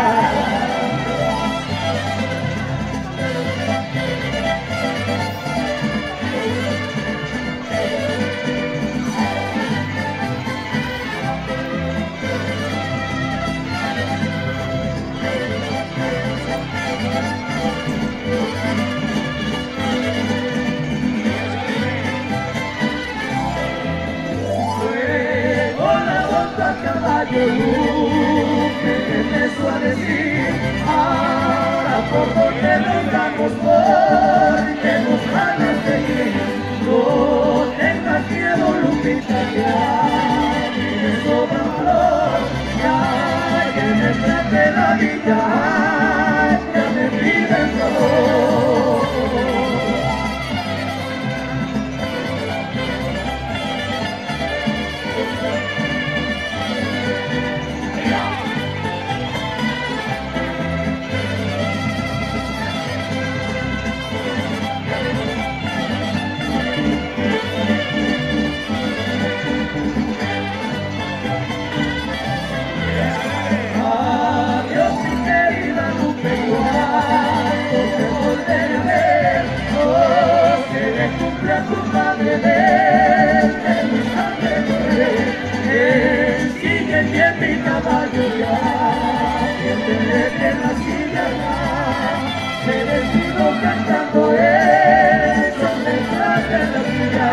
Caballo luz, me empezó a decir, ahora por donde nos damos porque nos ganas de ir, no tengas miedo Lupita, ya me sobra valor, ya que me trate la vida, ya me piden favor. Tu madre de mi sangre sigue bien mi caballo ya, que te deje en la silla ya, me despido cantando eso detrás de la silla.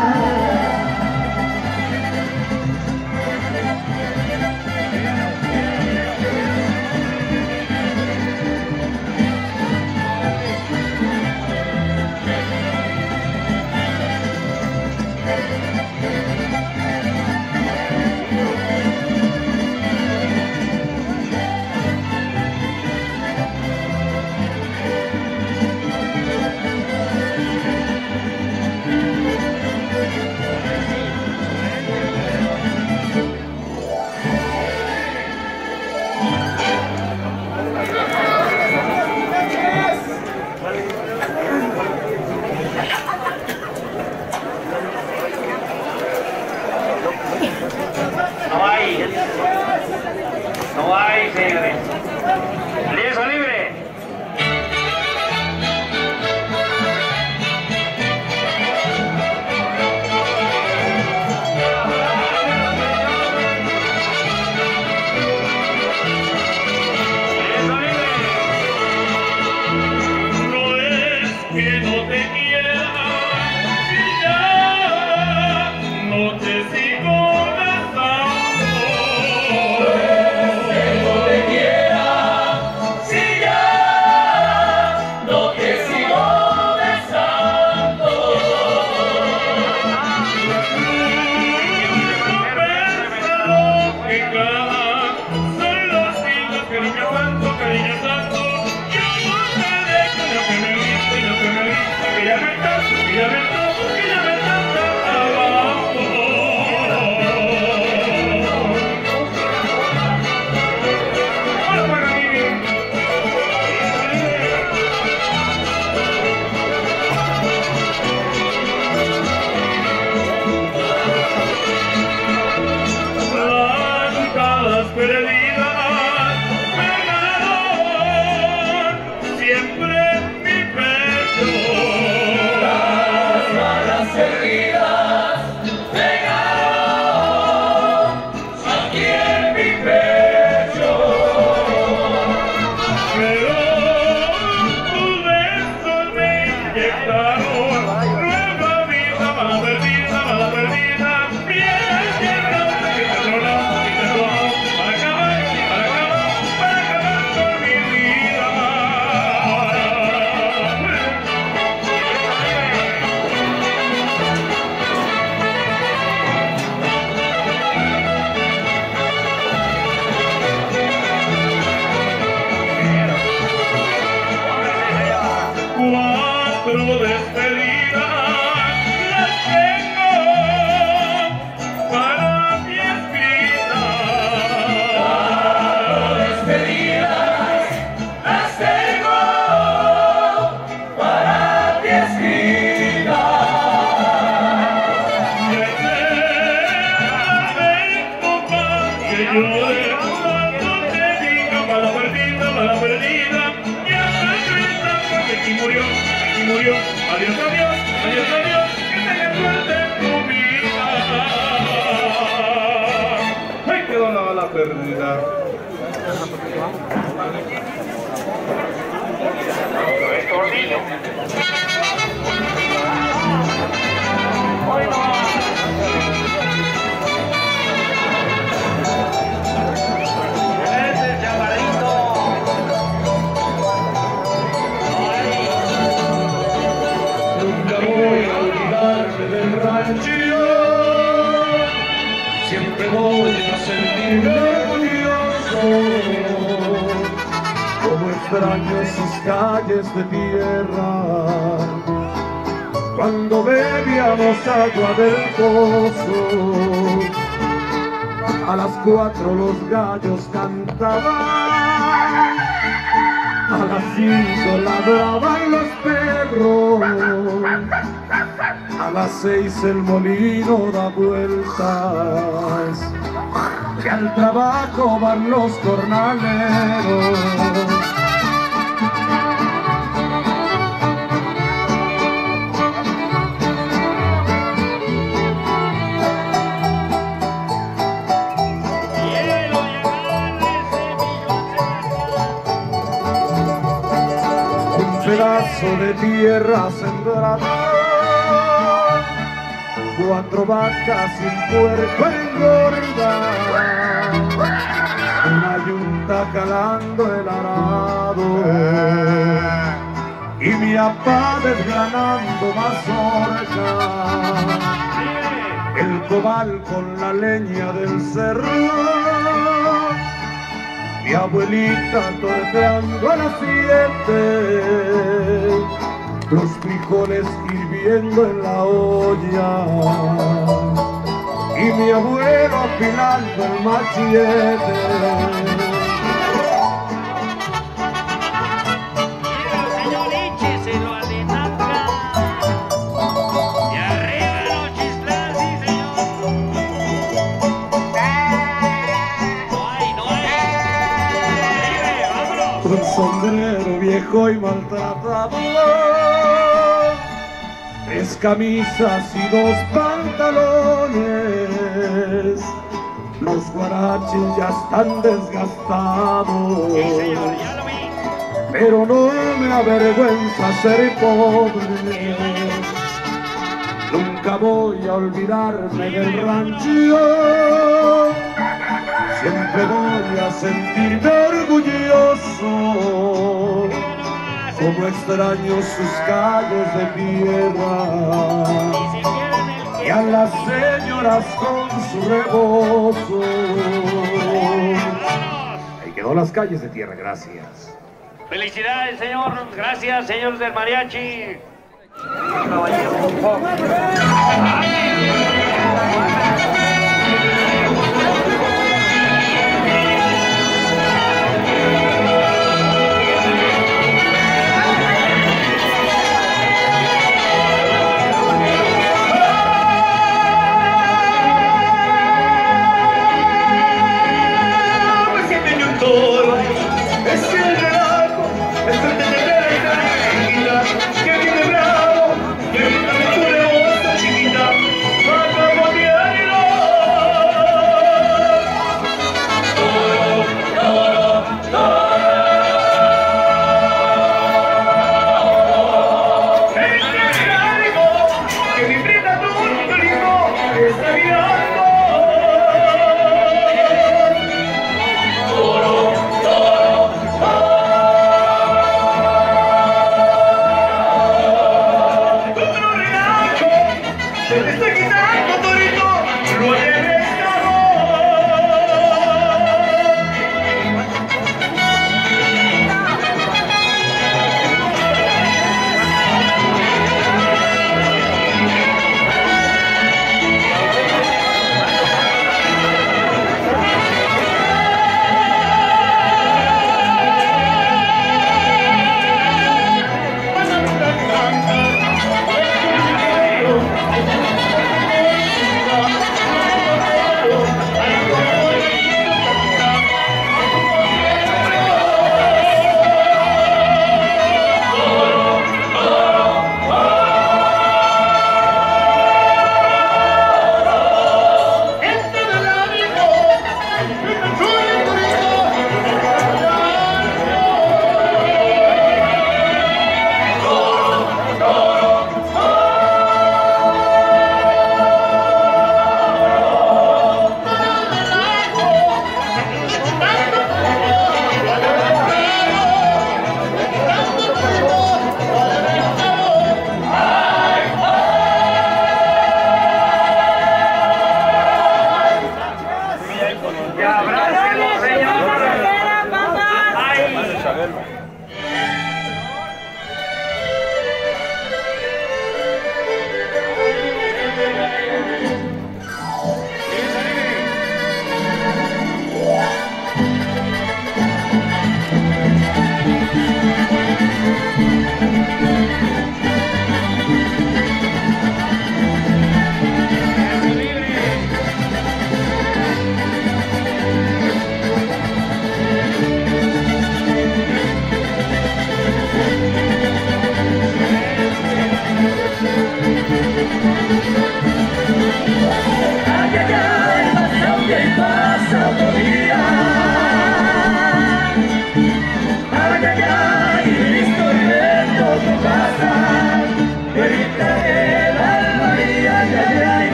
No hay, señores. Lienzo libre. Lienzo libre. No es que no te quiera, si ya no te sigo besando. aquí murió, adiós, adiós, adiós, adiós, que tengas suerte en tu vida. Ahí quedó la bala perdida. Estornillo. Siempre voy a sentirme orgulloso, como extraño sus calles de tierra, cuando bebíamos agua del pozo. A las 4 los gallos cantaban, a las 5 ladraban los perros, a las 6 el molino da vueltas y al trabajo van los jornaleros. Un pedazo de tierra sembrada, 4 vacas y un puerco engorda, una yunta calando el arado y mi papá desgranando mazorca, el cobal con la leña del cerro, mi abuelita torteando a las 7, los frijoles hirviendo en la olla y mi abuelo afilando el machete. Señor, écheselo a Lenapca. Y arriba Nochistlán, sí, señor. No hay. Un sombrero viejo y maltratado, 3 camisas y 2 pantalones, los guaraches ya están desgastados. Sí, señor, ya lo vi. Pero no me avergüenza ser pobre, nunca voy a olvidarme del rancho, siempre voy a sentirme orgulloso, como extraño sus calles de tierra y a las señoras con su rebozo. Ahí quedó las calles de tierra, gracias. Felicidades, señor. Gracias, señores del mariachi. Es el relato, el fuerte de la chiquita, que viene bravo, que viene con la chiquita,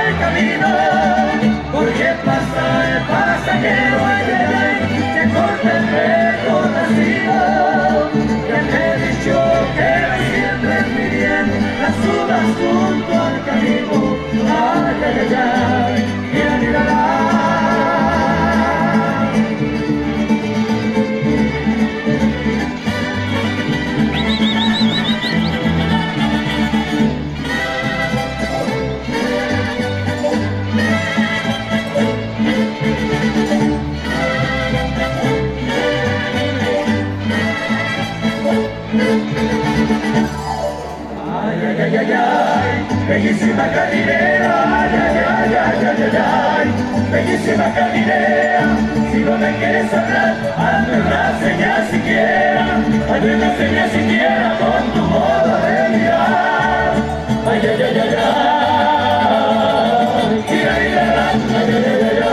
el camino, porque pasa el pasajero, ay, ay, ay, que corta el reconocido, que me he dicho que siempre es mi bien, las uvas junto al camino, ay, ay, ay, ay, mira, mira, la. Ay, ay, ay, bellísima caminera, ay, ay, ay, ay, ay, ay, ay, bellísima caminera, si no me quieres hablar, hazme una señal siquiera, hazme una señal siquiera con tu modo de mirar, ay, ay, ay, ay, ay, mira, mira, ay, ay, ay, ay, ay.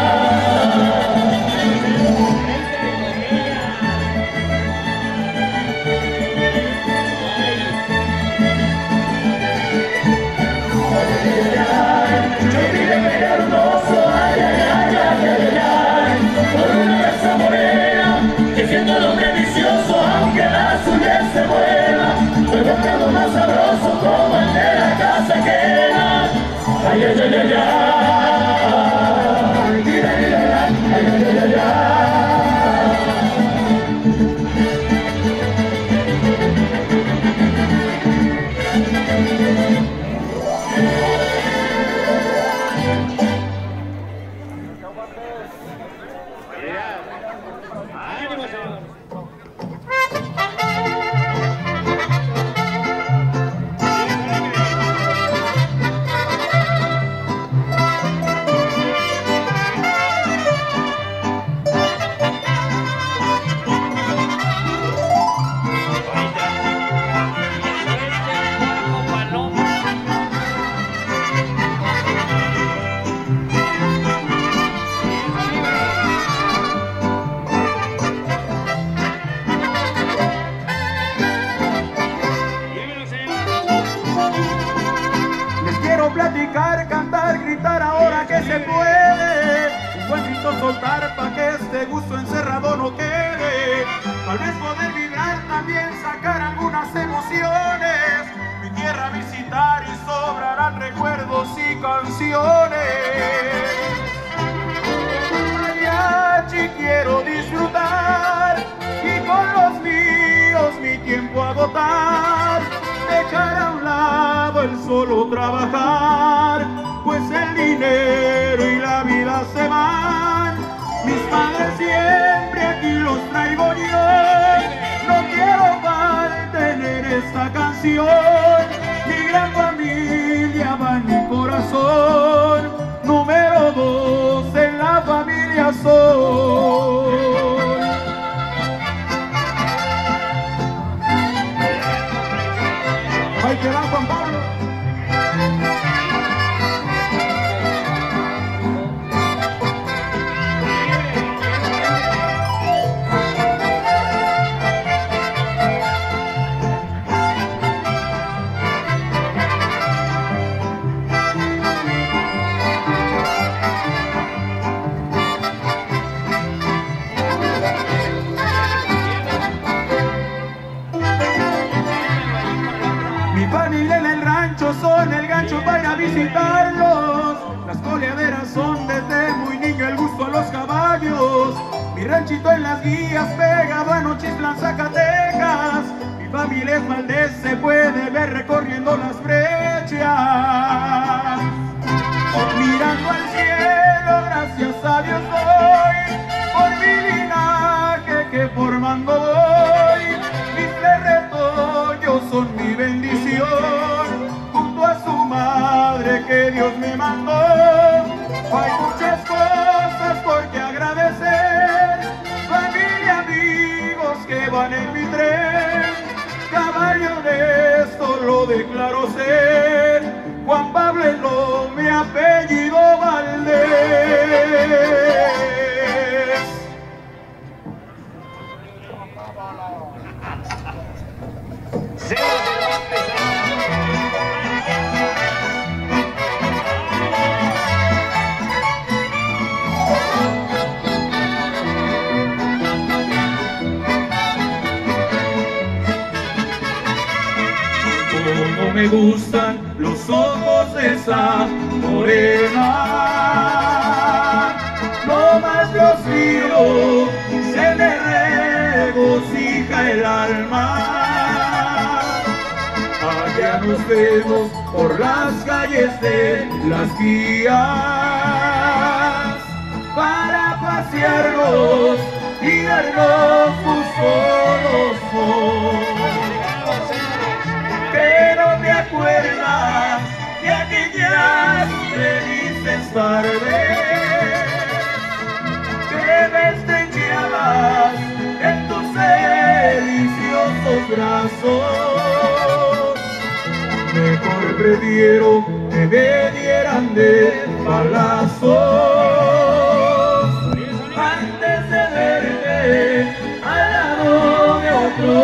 Siendo el hombre vicioso, aunque la suya se mueva, luego quedo más sabroso como el de la casa ajena. Ay, ay, ay, ay, ay, mira, mira, ay, ay, ay, ay, ay. Platicar, cantar, gritar ahora que se puede, un buen grito soltar pa' que este gusto encerrado no quede, tal vez poder vibrar, también sacar algunas emociones, mi tierra visitar y sobrarán recuerdos y canciones. Mariachi quiero disfrutar y con los míos mi tiempo agotar, dejar a un lado el solo trabajar, pues el dinero y la vida se van. Mis padres siempre aquí los traigo yo, no quiero mantener esta canción. Mi gran familia va en mi corazón, número 2 en la familia soy. Ahí te va Juan Pablo. Son el gancho para ir a visitarlos. Las coleaderas son desde muy niño el gusto a los caballos. Mi ranchito en las guías pegado a Nochistlán, Zacatecas. Mi familia es Valdés, se puede ver recorriendo las brechas. Mirando al cielo, gracias a Dios doy por mi linaje que formando voy. Mis retoños son mi bendición, a su madre que Dios me mandó. Hay muchas cosas por que agradecer, familia, amigos que van en mi tren, caballo honesto lo declaro ser, Juan Pablo es mi apellido Valdés. me gustan los ojos de esa morena. No más los miro, se me regocija el alma. Allá nos vemos por las calles de las guías para pasearnos y darnos gusto los dos. Pero te acuerdas de aquellas felices tardes que me estrechabas en tus deliciosos brazos. Mejor prefiero que me dieran de balazos antes de verte al lado de otro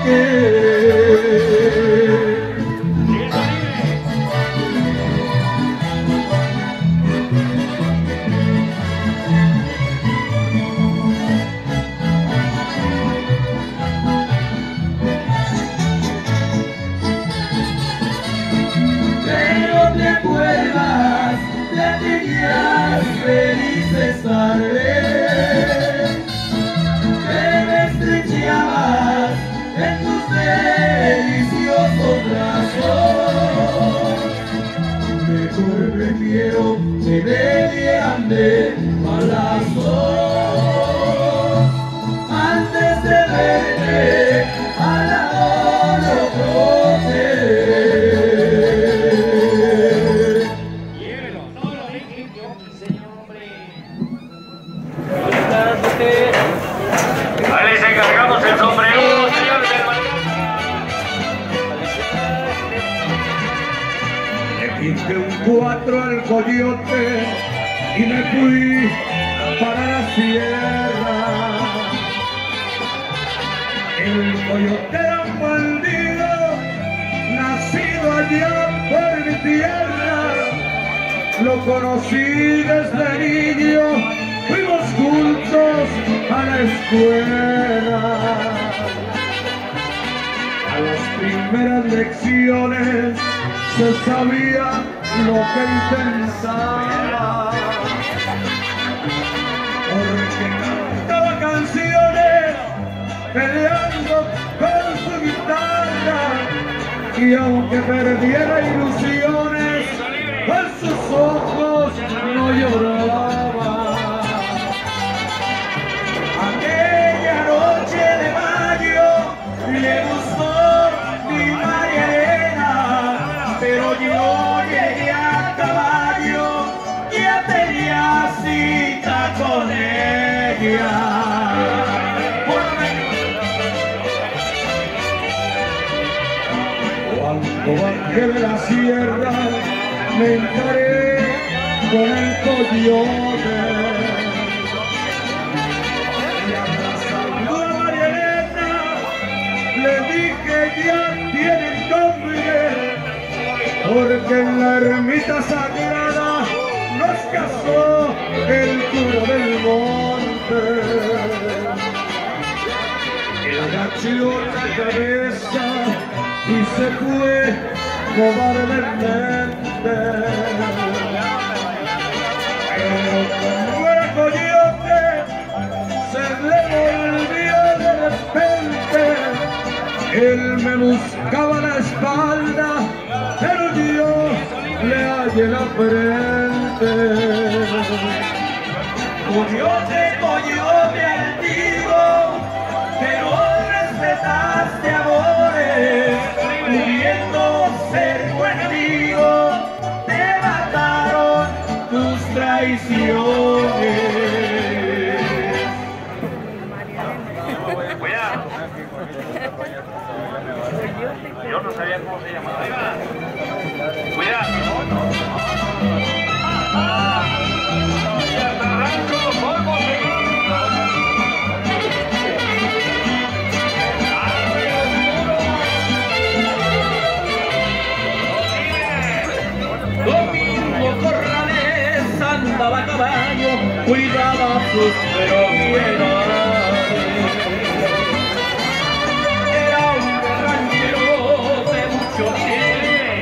querer. Felices tardes que me estrechabas en tus deliciosos brazos. Mejor prefiero que me dieran de balazos antes de verte al lado de otro querer. Ahí les encargamos el sombrero, señores del Le quité un 4 al coyote y me fui para la sierra. El coyote era un bandido, nacido allá por mi tierra. Lo conocí desde niño, fuimos juntos a la escuela. A las primeras lecciones se sabía lo que él pensaba, porque cantaba canciones peleando con su guitarra, y aunque perdiera ilusiones, en sus ojos no lloraba. Aquella noche de mayo le gustó mi María Elena, pero yo llegué a caballo, ya tenía cita con ella. Cuando bajé de la sierra me encaré con el coyote. Le dije ya tienen nombre, porque en la ermita sagrada nos casó el cura del monte. Él agachó la cabeza y se fue cobardemente. Pero como era coyote, se le volvió de repente. Él me buscaba la espalda, pero yo le hallé la frente. Coyote, coyote altivo, pero respetaste amores, pudiendo ser buen amigo, te mataron tus traiciones. Yo no sabía cómo se llamaba. Cuidado. Domingo Corrales andaba a caballo, cuidaba sus propiedades. Era un ranchero de mucho dinero,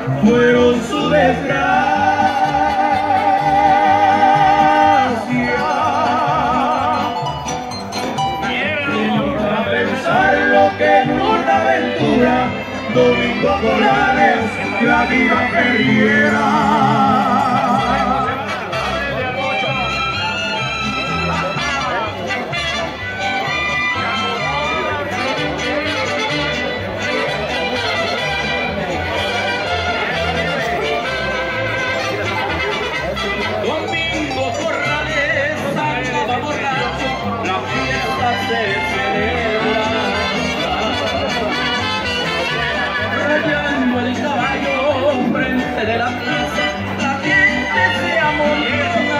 fueron su desgracia. Quiero pensar lo que en una aventura Domingo Corrales la vida perdiera. Domingo Corrales andaba borracho, la fiesta se celebra. Rayando el caballo frente de la plaza, la gente se amolona.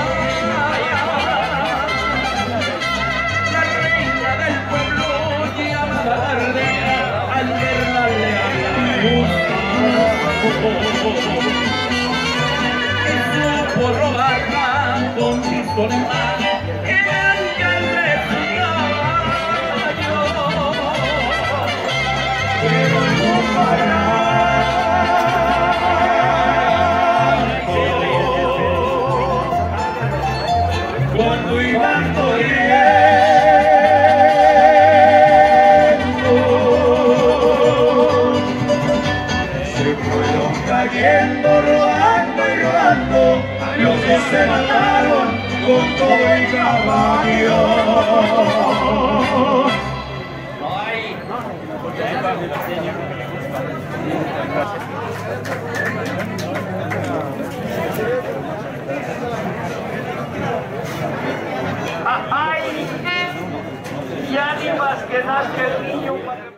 La reina del pueblo llama a la aldea al verla le asusta. Por robarla con pistola en mano, ella le caballo, pero no para. Cuando iban corriendo, se fueron cayendo, rodando y rodando. Los que se mataron con todo el caballo. ¡Ay! Ya ni más que nazca el niño.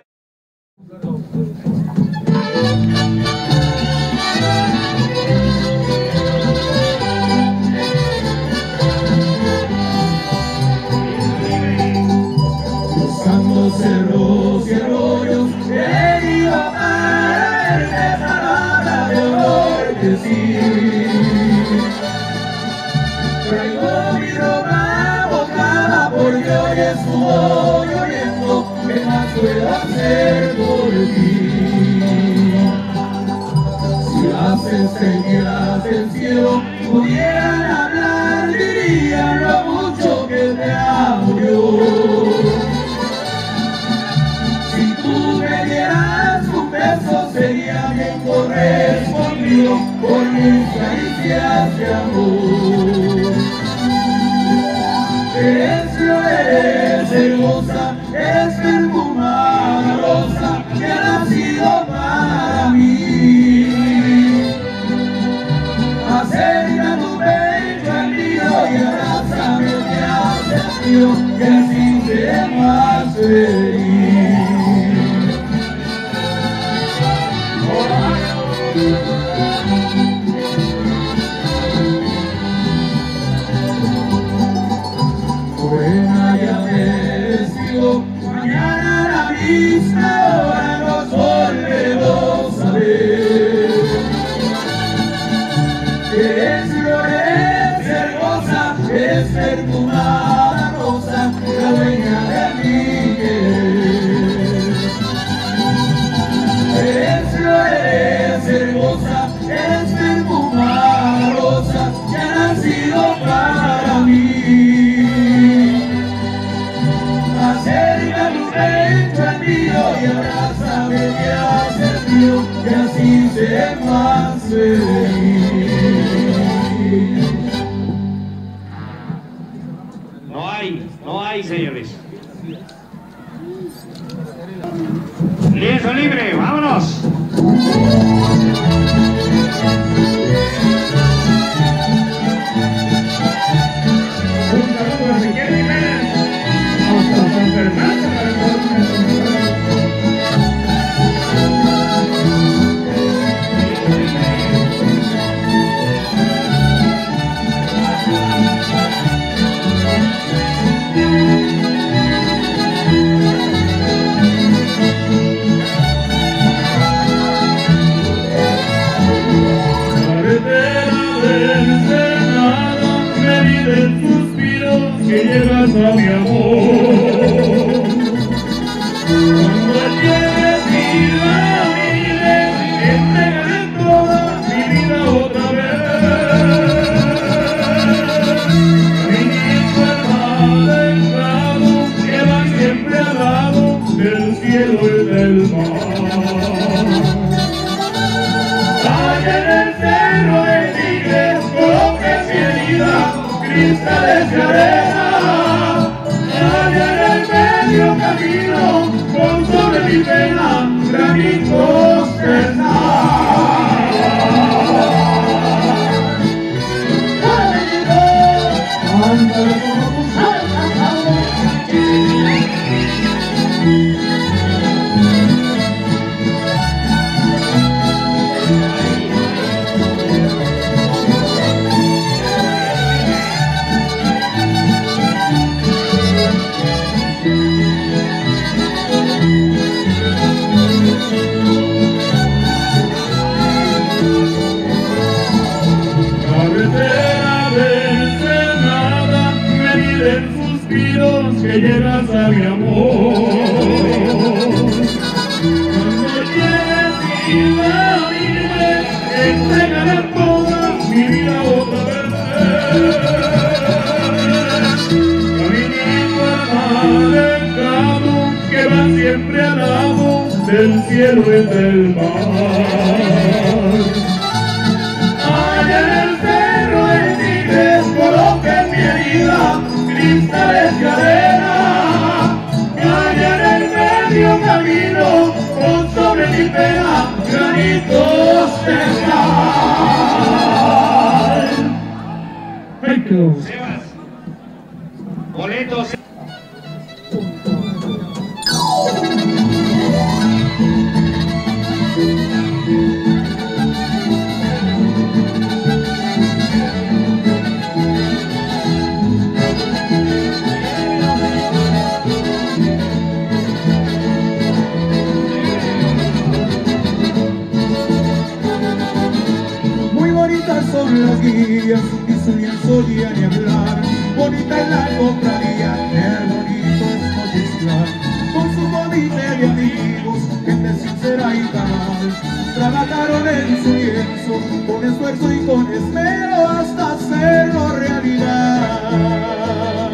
Cerros y arroyos he ido a verte palabra de honor que sí. Traigo mi ropa bocada porque hoy estoy oyendo que más puedo hacer por ti. Si haces señas del cielo pudieran hablar, dirían lo mucho que te amo yo. Sería bien correspondido por mis caricias de amor. Eres hermosa, es perfumada rosa que ha nacido para mí. Acerca tu pecho al mío y abrázame, te hace frío, que así sea más feliz. Buena ya mereció, mañana a la misma hora nos volvemos a ver. Que es flores hermosa, es perfumada rosa, la dueña de mi querer. Es flores hermosa, es perfumada rosa, que ha nacido para mí. Acerca tu pecho al mío y abrázame, que hace frío, que así sea más feliz. No hay, señores. Lienzo libre, vámonos. Un saludo a Ezequiel Jiménez, hasta San Fernando. Que llevas a mi amor. Cuando llegues y la mires, entregaré toda suspiros que llegas a mi amor. Cuando llegues y me olvides, entregaré toda mi vida otra vez. Caminito alejado que va siempre al lado del cielo y del mar. Allá en el cerro de Tigres coloqué mi herida, cristales de arena. Allá en el medio camino, con sobre mi pena, granitos de sal. Thank you. Boletos. Son las guías y su lienzo ya ni hablar. Bonita es la cofradía, qué bonito es Nochistlán. Con su comité de amigos, gente sincera y cabal, trabajaron en su lienzo con esfuerzo y con esmero hasta hacerlo realidad.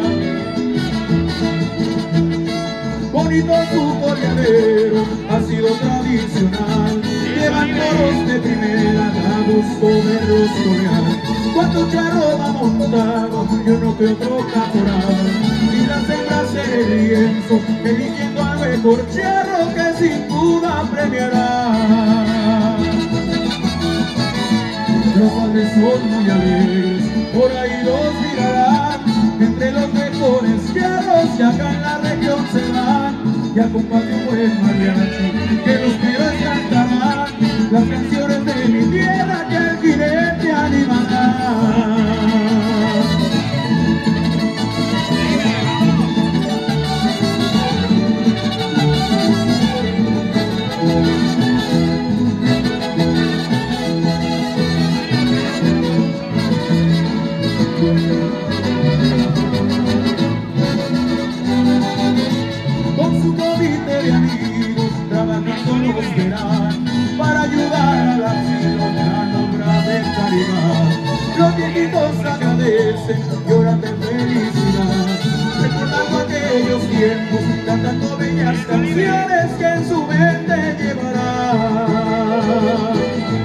Bonito su coleadero, ha sido tradicional. Llevan toros de primera, da gusto verlos colear. Cuando charro va montado, y uno que otro caporal, y las hembras en el lienzo, eligiendo al mejor charro que sin duda premiará. Los padres son muy alegres, por ahí los mirarán, entre los mejores charros que acá en la región se van. Y acompaña un buen mariachi, que los negros cantarán las canciones de mi tierra que al jinete animarán. Con su comité de amigos, trabajando los verán para ayudar a la gran obra de caridad. Los viejitos agradecen, lloran de felicidad, recordando aquellos tiempos, cantando bellas canciones que en su mente llevarán.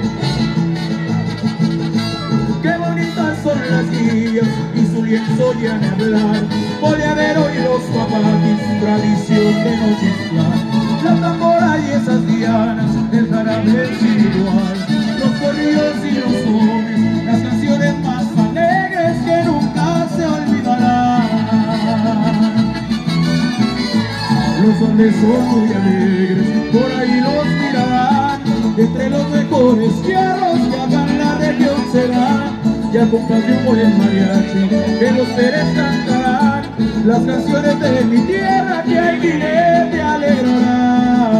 Qué bonitas son las guías y su lienzo ya ni hablar. Boleadero y los papaquis, tradición de Nochistlán. La tambora y esas dianas, el jarabe espiritual, los corridos y los sones, las canciones más alegres que nunca se olvidarán. Los hombres son muy alegres, por ahí los mirarán, entre los mejores charros que acá en la región se dan. Y acompaña un buen mariachi, que los Pérez cantarán las canciones de mi tierra que al jinete alegrará.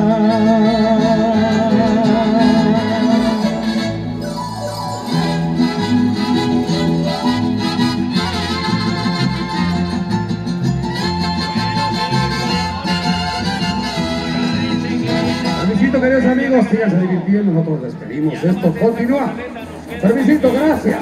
Permisito, queridos amigos, síganse divirtiendo, nosotros despedimos. Esto continúa. Permisito, gracias.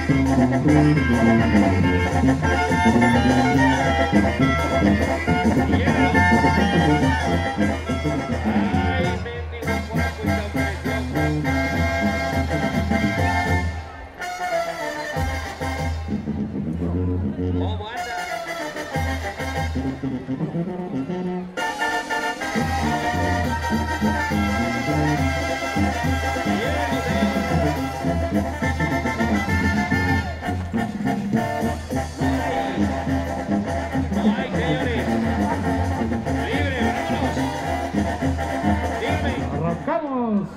¡Arrancamos!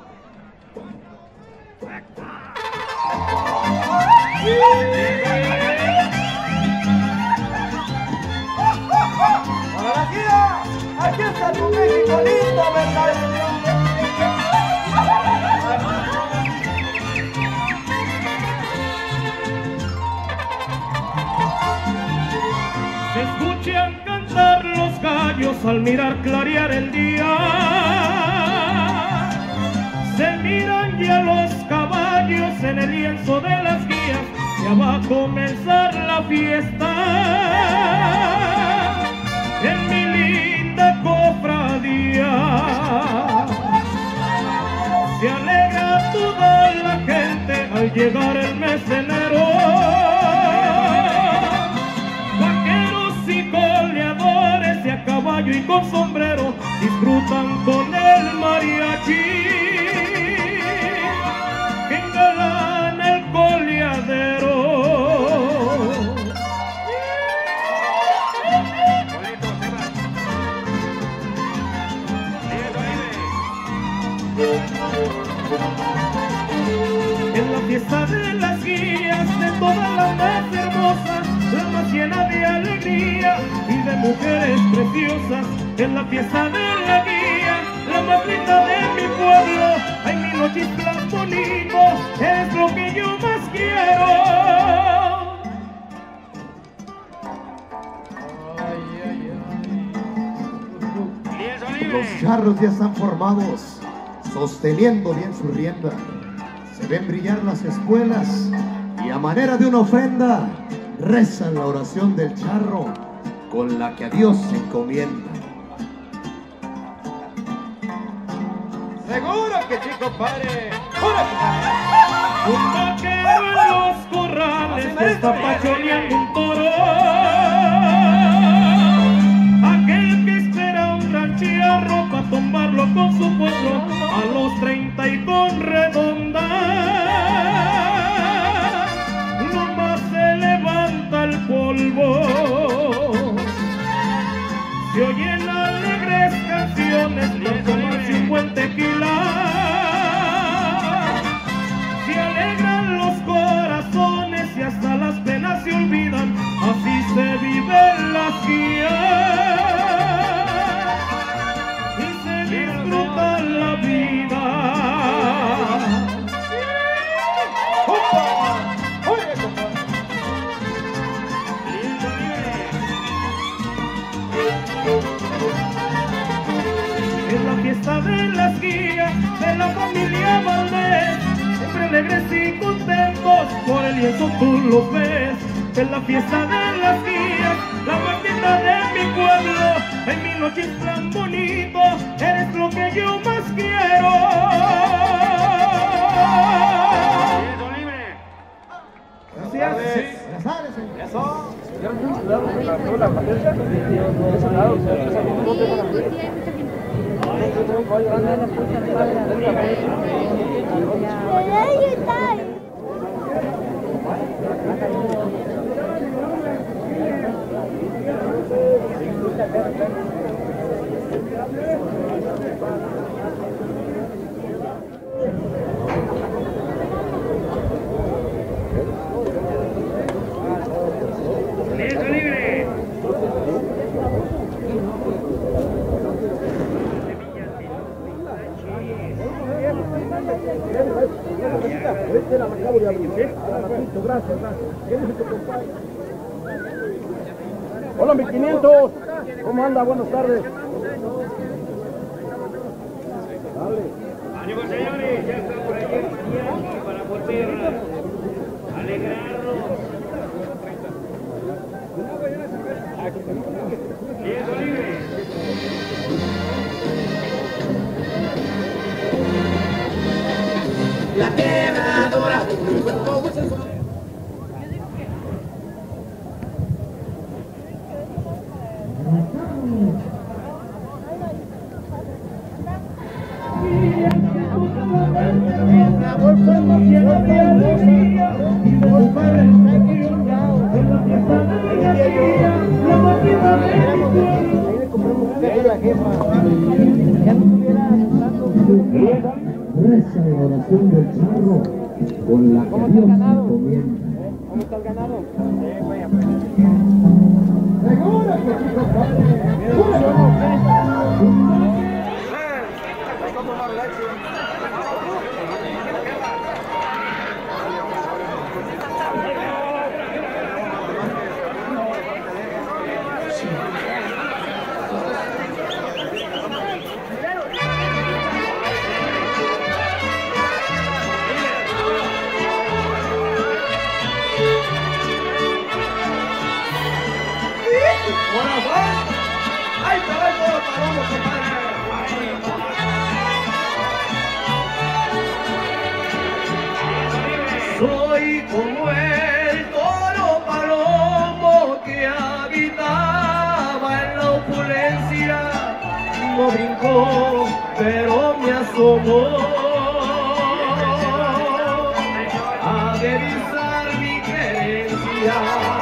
¡Para la guía! ¡Aquí está tu México lindo, verdad! Se escuchan cantar los gallos al mirar clarear el día. Se miran ya los caballos en el lienzo de las guías. Ya va a comenzar la fiesta en mi linda cofradía. Se alegra toda la gente al llegar el mes de enero. Vaqueros y coleadores de a caballo y con sombrero disfrutan con el mariachi que engalana el coleadero. En la fiesta de las guías, de todas las más hermosas, la más llena de alegría y de mujeres preciosas. En la fiesta de la guía, la más linda de mi pueblo, ay, mi Nochixtlán bonito, es lo que yo más quiero. Los charros ya están formados, sosteniendo bien su rienda. Se ven brillar las espuelas y a manera de una ofrenda rezan la oración del charro con la que a Dios se encomienda. ¡Seguro que sí, compadre! Un vaquero en los corrales está pachoneando un toro. Aquel que espera un gran charro para tumbarlo con su potro a los 30 y con redonda. Nomás se levanta el polvo. Se oyen alegres canciones por tomarse un buen tequila. Se alegran los corazones y hasta las penas se olvidan. Así se viven las guías y se disfruta la vida. En la fiesta de las guías de la familia Valdés, siempre alegres y contentos, por el lienzo tú los ves. En la fiesta de las guías, la maqueta de mi pueblo, en mi Nochixtlán bonito, eres lo que yo más quiero. Gracias. Eso. Hola, 1500. ¿Cómo anda? Buenas tardes. Ánimo, señores, ya está por allí para volver a alegrar. oración del charro con la que Dios comienza. ¿Cómo está el ganado? ¡Seguro que sí, compadre! Soy como el toro palomo que habitaba en la opulencia, no brincó, pero me asomó a divisar mi querencia.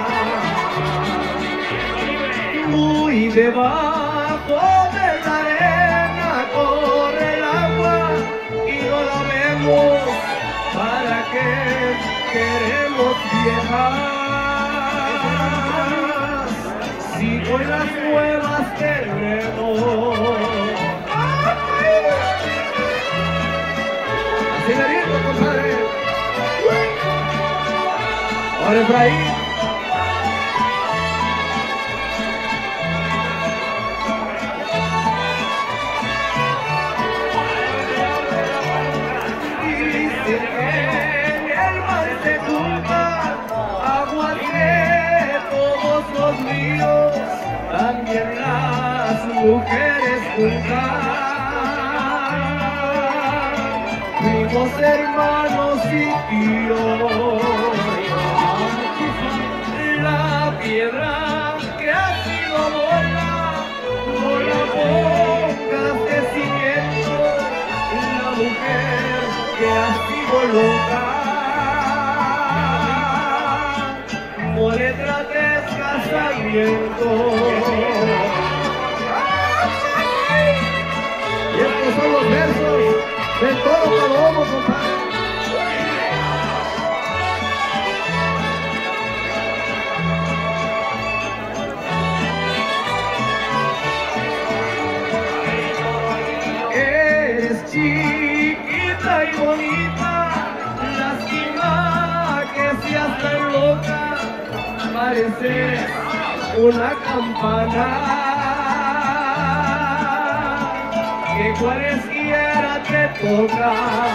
Muy debajo de la arena corre el agua y no la vemos. ¿Para qué queremos viajar? Si con las nuevas tenemos. Así me dijo, compadre. Ahora Efraín. También las mujeres juntas, primos, hermanos y tíos. La piedra que ha sido bola, no la pongas de cimiento. La mujer que ha sido loca, no le trates casamiento. Y estos son los versos del toro palomo, compadre. Eres chiquita y bonita, lástima que seas tan loca. Pareces una campana que cualesquiera te toca.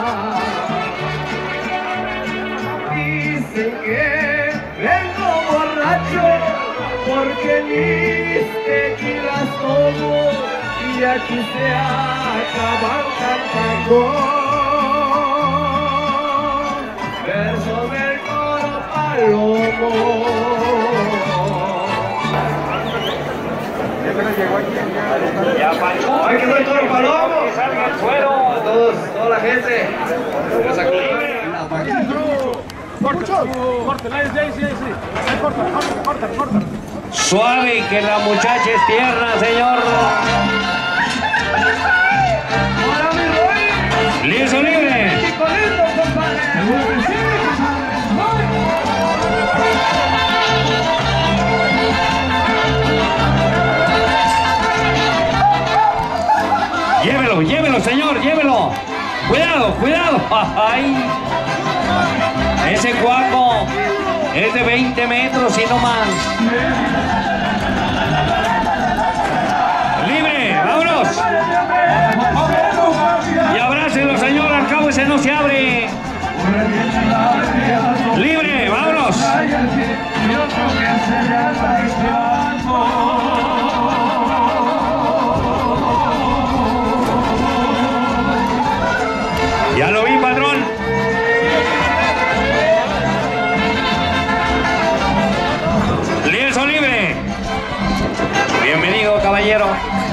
Dicen que vengo borracho porque mis tequilas tomo y aquí se acaban cantando versos del toro palomo. Ya Pancho, hay que ver todo el palomo. Que salga el suero. A todos, toda la gente. Suave, que la muchacha es tierna, señor. Lienzo libre. Llévelo, llévelo, señor, llévelo. Cuidado, cuidado. Ay. Ese cuaco es de 20 metros y no más. Libre, vámonos. Y abrácelo, señor, al cabo ese no se abre. Libre, vámonos. Ya lo vi, patrón. Lienzo libre. Bienvenido, caballero.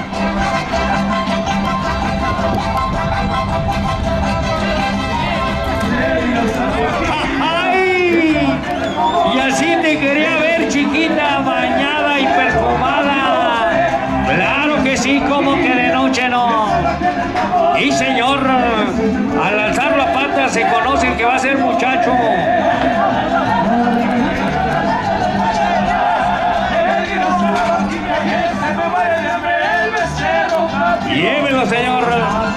¡Ay! Y así te quería ver, chiquita, bañada y perfumada. Claro que sí, como que de noche no. Y señor, al alzar la pata se conoce el que va a ser muchacho. Llévelo, señor.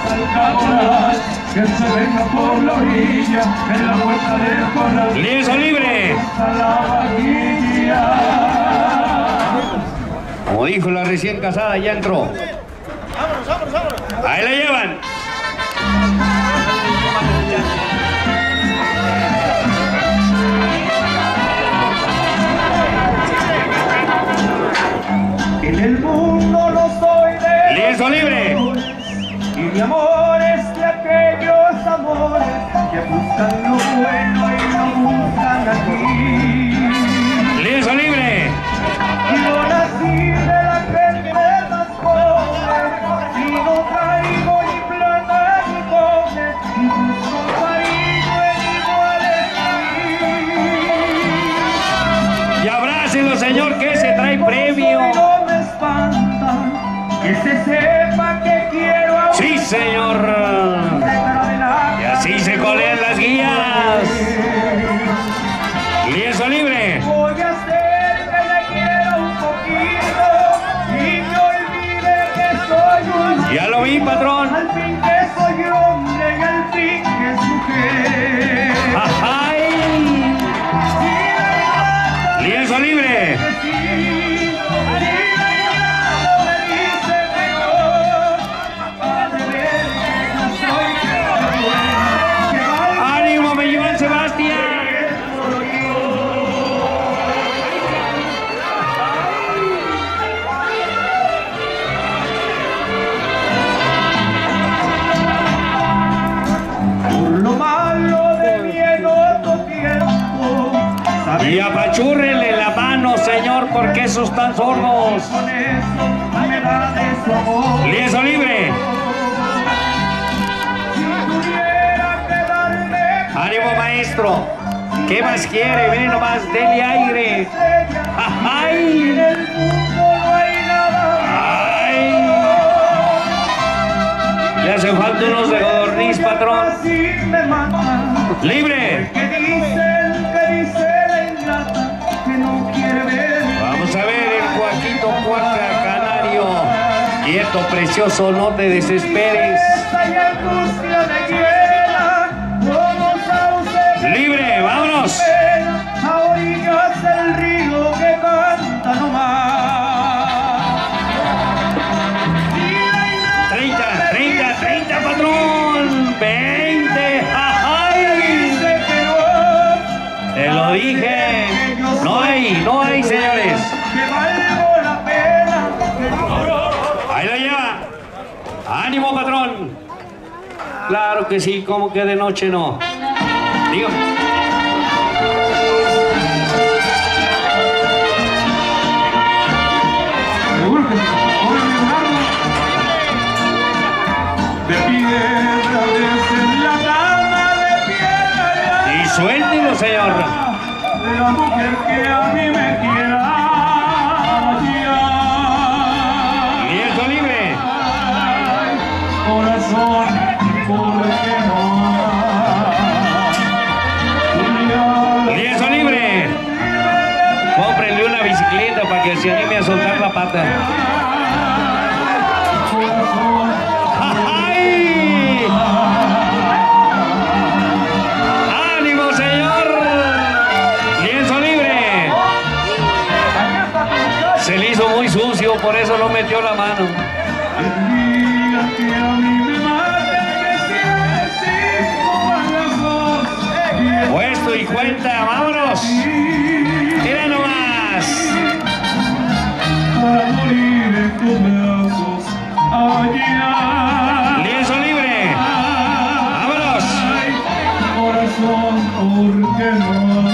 Que se venga por la orilla, en la puerta del corral. Lienzo libre. Como dijo la recién casada, ya entró. Ahí la llevan. En el mundo no soy de lienzo libre. Y mi amor es de aquellos amores que buscan lo bueno y no buscan aquí. Lienzo libre. Yo nací de la gente más pobre y no traigo ni plata ni cobre y busco cariño en iguales. Y abrácelo, señor, que se trae premio. No me espanta que se sepa que quiero a sí, señor. Y así se colean las guías. Lienzo libre. Voy a hacer que me quiera un poquito y que olvide que soy un... Ya lo vi, patrón. Al fin que soy hombre y al fin que es mujer. ¡Ay! Lienzo libre. ¡Ánimo, me llevan Sebastián! Por lo malo de mi enojo tiempo. Y apachúrrenle la mano, señor, porque esos están sordos. Con eso me da de su amor. Lienzo libre. ¡Ánimo, maestro! ¿Qué más quiere? Ven nomás, dele aire. ¡Ay! ¡Ay! Le hace falta unos de codorniz, patrón. ¡Libre! Vamos a ver el Joaquito Cuaca Canario. Quieto, precioso, no te desesperes. Libre, vámonos. A orillas del río que canta nomás. 30, patrón. 20. ¡Ay! Te lo dije. No hay, señores. Ahí la lleva. Ánimo, patrón. Claro que sí, como que de noche no. Digo. Seguro que sí. De piedra desenlatada, de piedra. Y suéltelo, señor. La mujer que a mí me quiera. Lienzo libre. Corazón, ¿por qué no? Lienzo libre. Cómprenle una bicicleta para que se anime a soltar la pata. ¡Ay! ¡Ánimo, señor! Lienzo libre. Se le hizo muy sucio, por eso no metió la mano. Puesto y cuenta, vámonos. Mira nomás. Para morir en tus brazos allá. Lienzo libre. Vámonos. Corazón, ¿por qué no?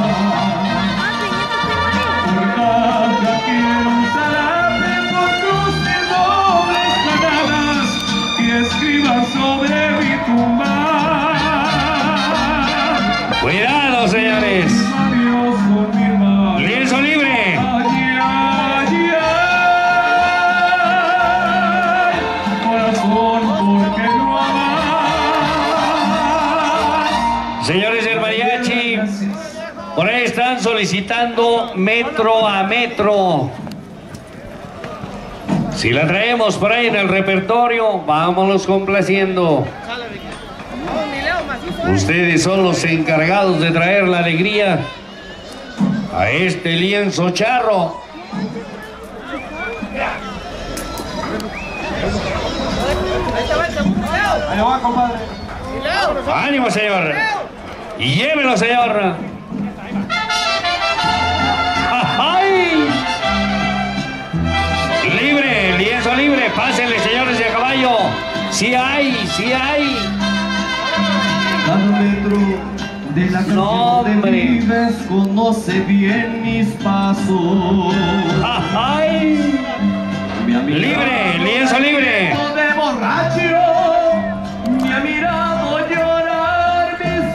Por nada quiero un salape con tus nobles palabras que escribas sobre mi tumba. Cuidado, señores. Lienzo libre. Corazón, ¿por qué no amas? Por ahí están solicitando metro a metro. Si la traemos por ahí en el repertorio, vámonos complaciendo. Ustedes son los encargados de traer la alegría a este lienzo charro. Ahí va, compadre. ¡Ánimo, señor! ¡Y llévelo, señor! ¡Ay! ¡Libre! ¡Lienzo libre! ¡Pásenle, señores de a caballo! ¡Sí hay! ¡Sí hay! Cada metro de la canción de Vives conoce bien mis pasos. ¡Ay! ¡Libre! ¡Lienzo libre! De borracho me ha mirado llorar mi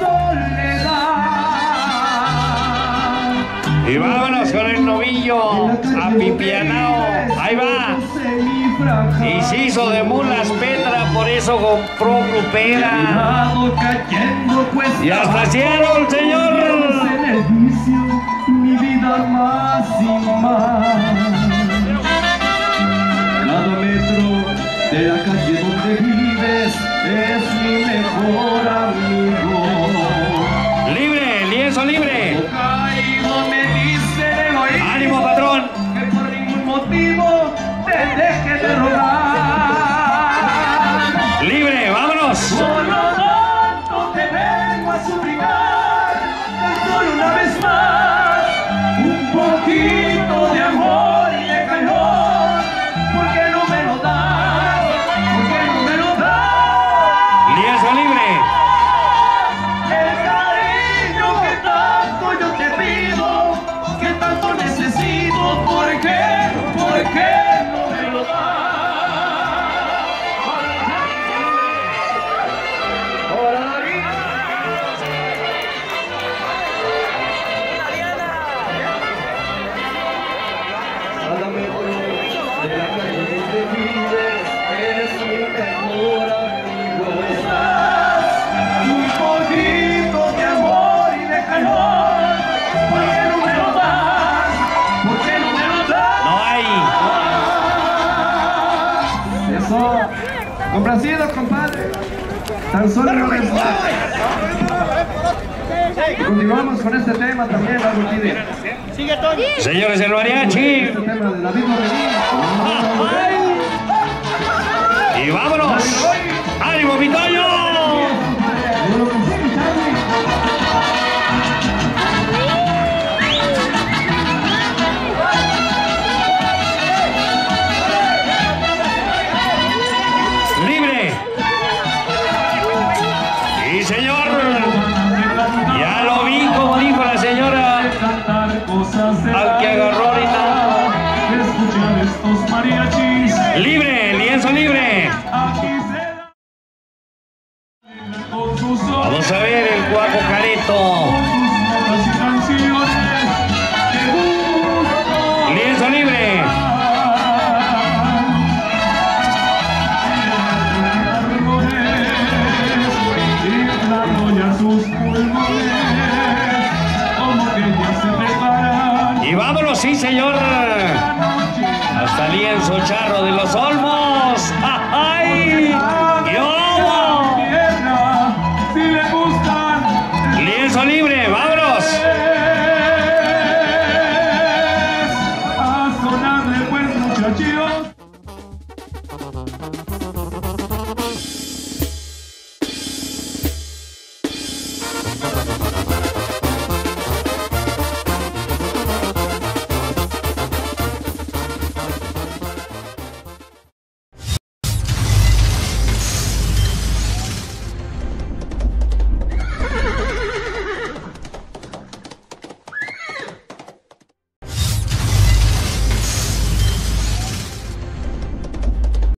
soledad. Y vámonos con el novillo apipianao. Ahí va. Y se hizo de mulas Petra, por eso compró grupera. Y hasta Seattle, señor. En el vicio, mi vida más y más. Cada metro de la calle donde vives es mi mejor amigo. Libre, lienzo libre. Caído me dice el oído. ¡Ánimo, patrón! Que por ningún motivo te deje de rogar. ¡Libre, vámonos! Solo tanto te vengo a suplicar, tan solo una vez más, un poquito de amor y de calor. ¿Por qué no me lo das? ¿Por qué no me lo das? ¡Lienzo libre! El cariño que tanto yo te pido, que tanto necesito, ¿por qué? ¿Por qué no me lo das? Cada metro de la calle donde vives es mi mejor amigo. Un poquito de amor y de calor. ¿Por qué no me lo das? ¿Por qué no me lo das? No hay. Eso. Complacido, compadre. Tan solo no les da. Continuamos con este tema también, la rutina. Sigue, Tony. Señores del mariachi. Este tema de David Moreira. Y vámonos. ¡Ánimo, mi Toño! ¡Libre! ¡Sí, señor! Ya lo vi, como dijo la señora, al que agarró ahorita. Escuchar estos mariachis. ¡Libre! ¡Lienzo libre! Vamos a ver el Cuaco Careto. ¡Lienzo libre! Y vámonos, sí, señor. Hasta Lienzo Charro de los Olmos.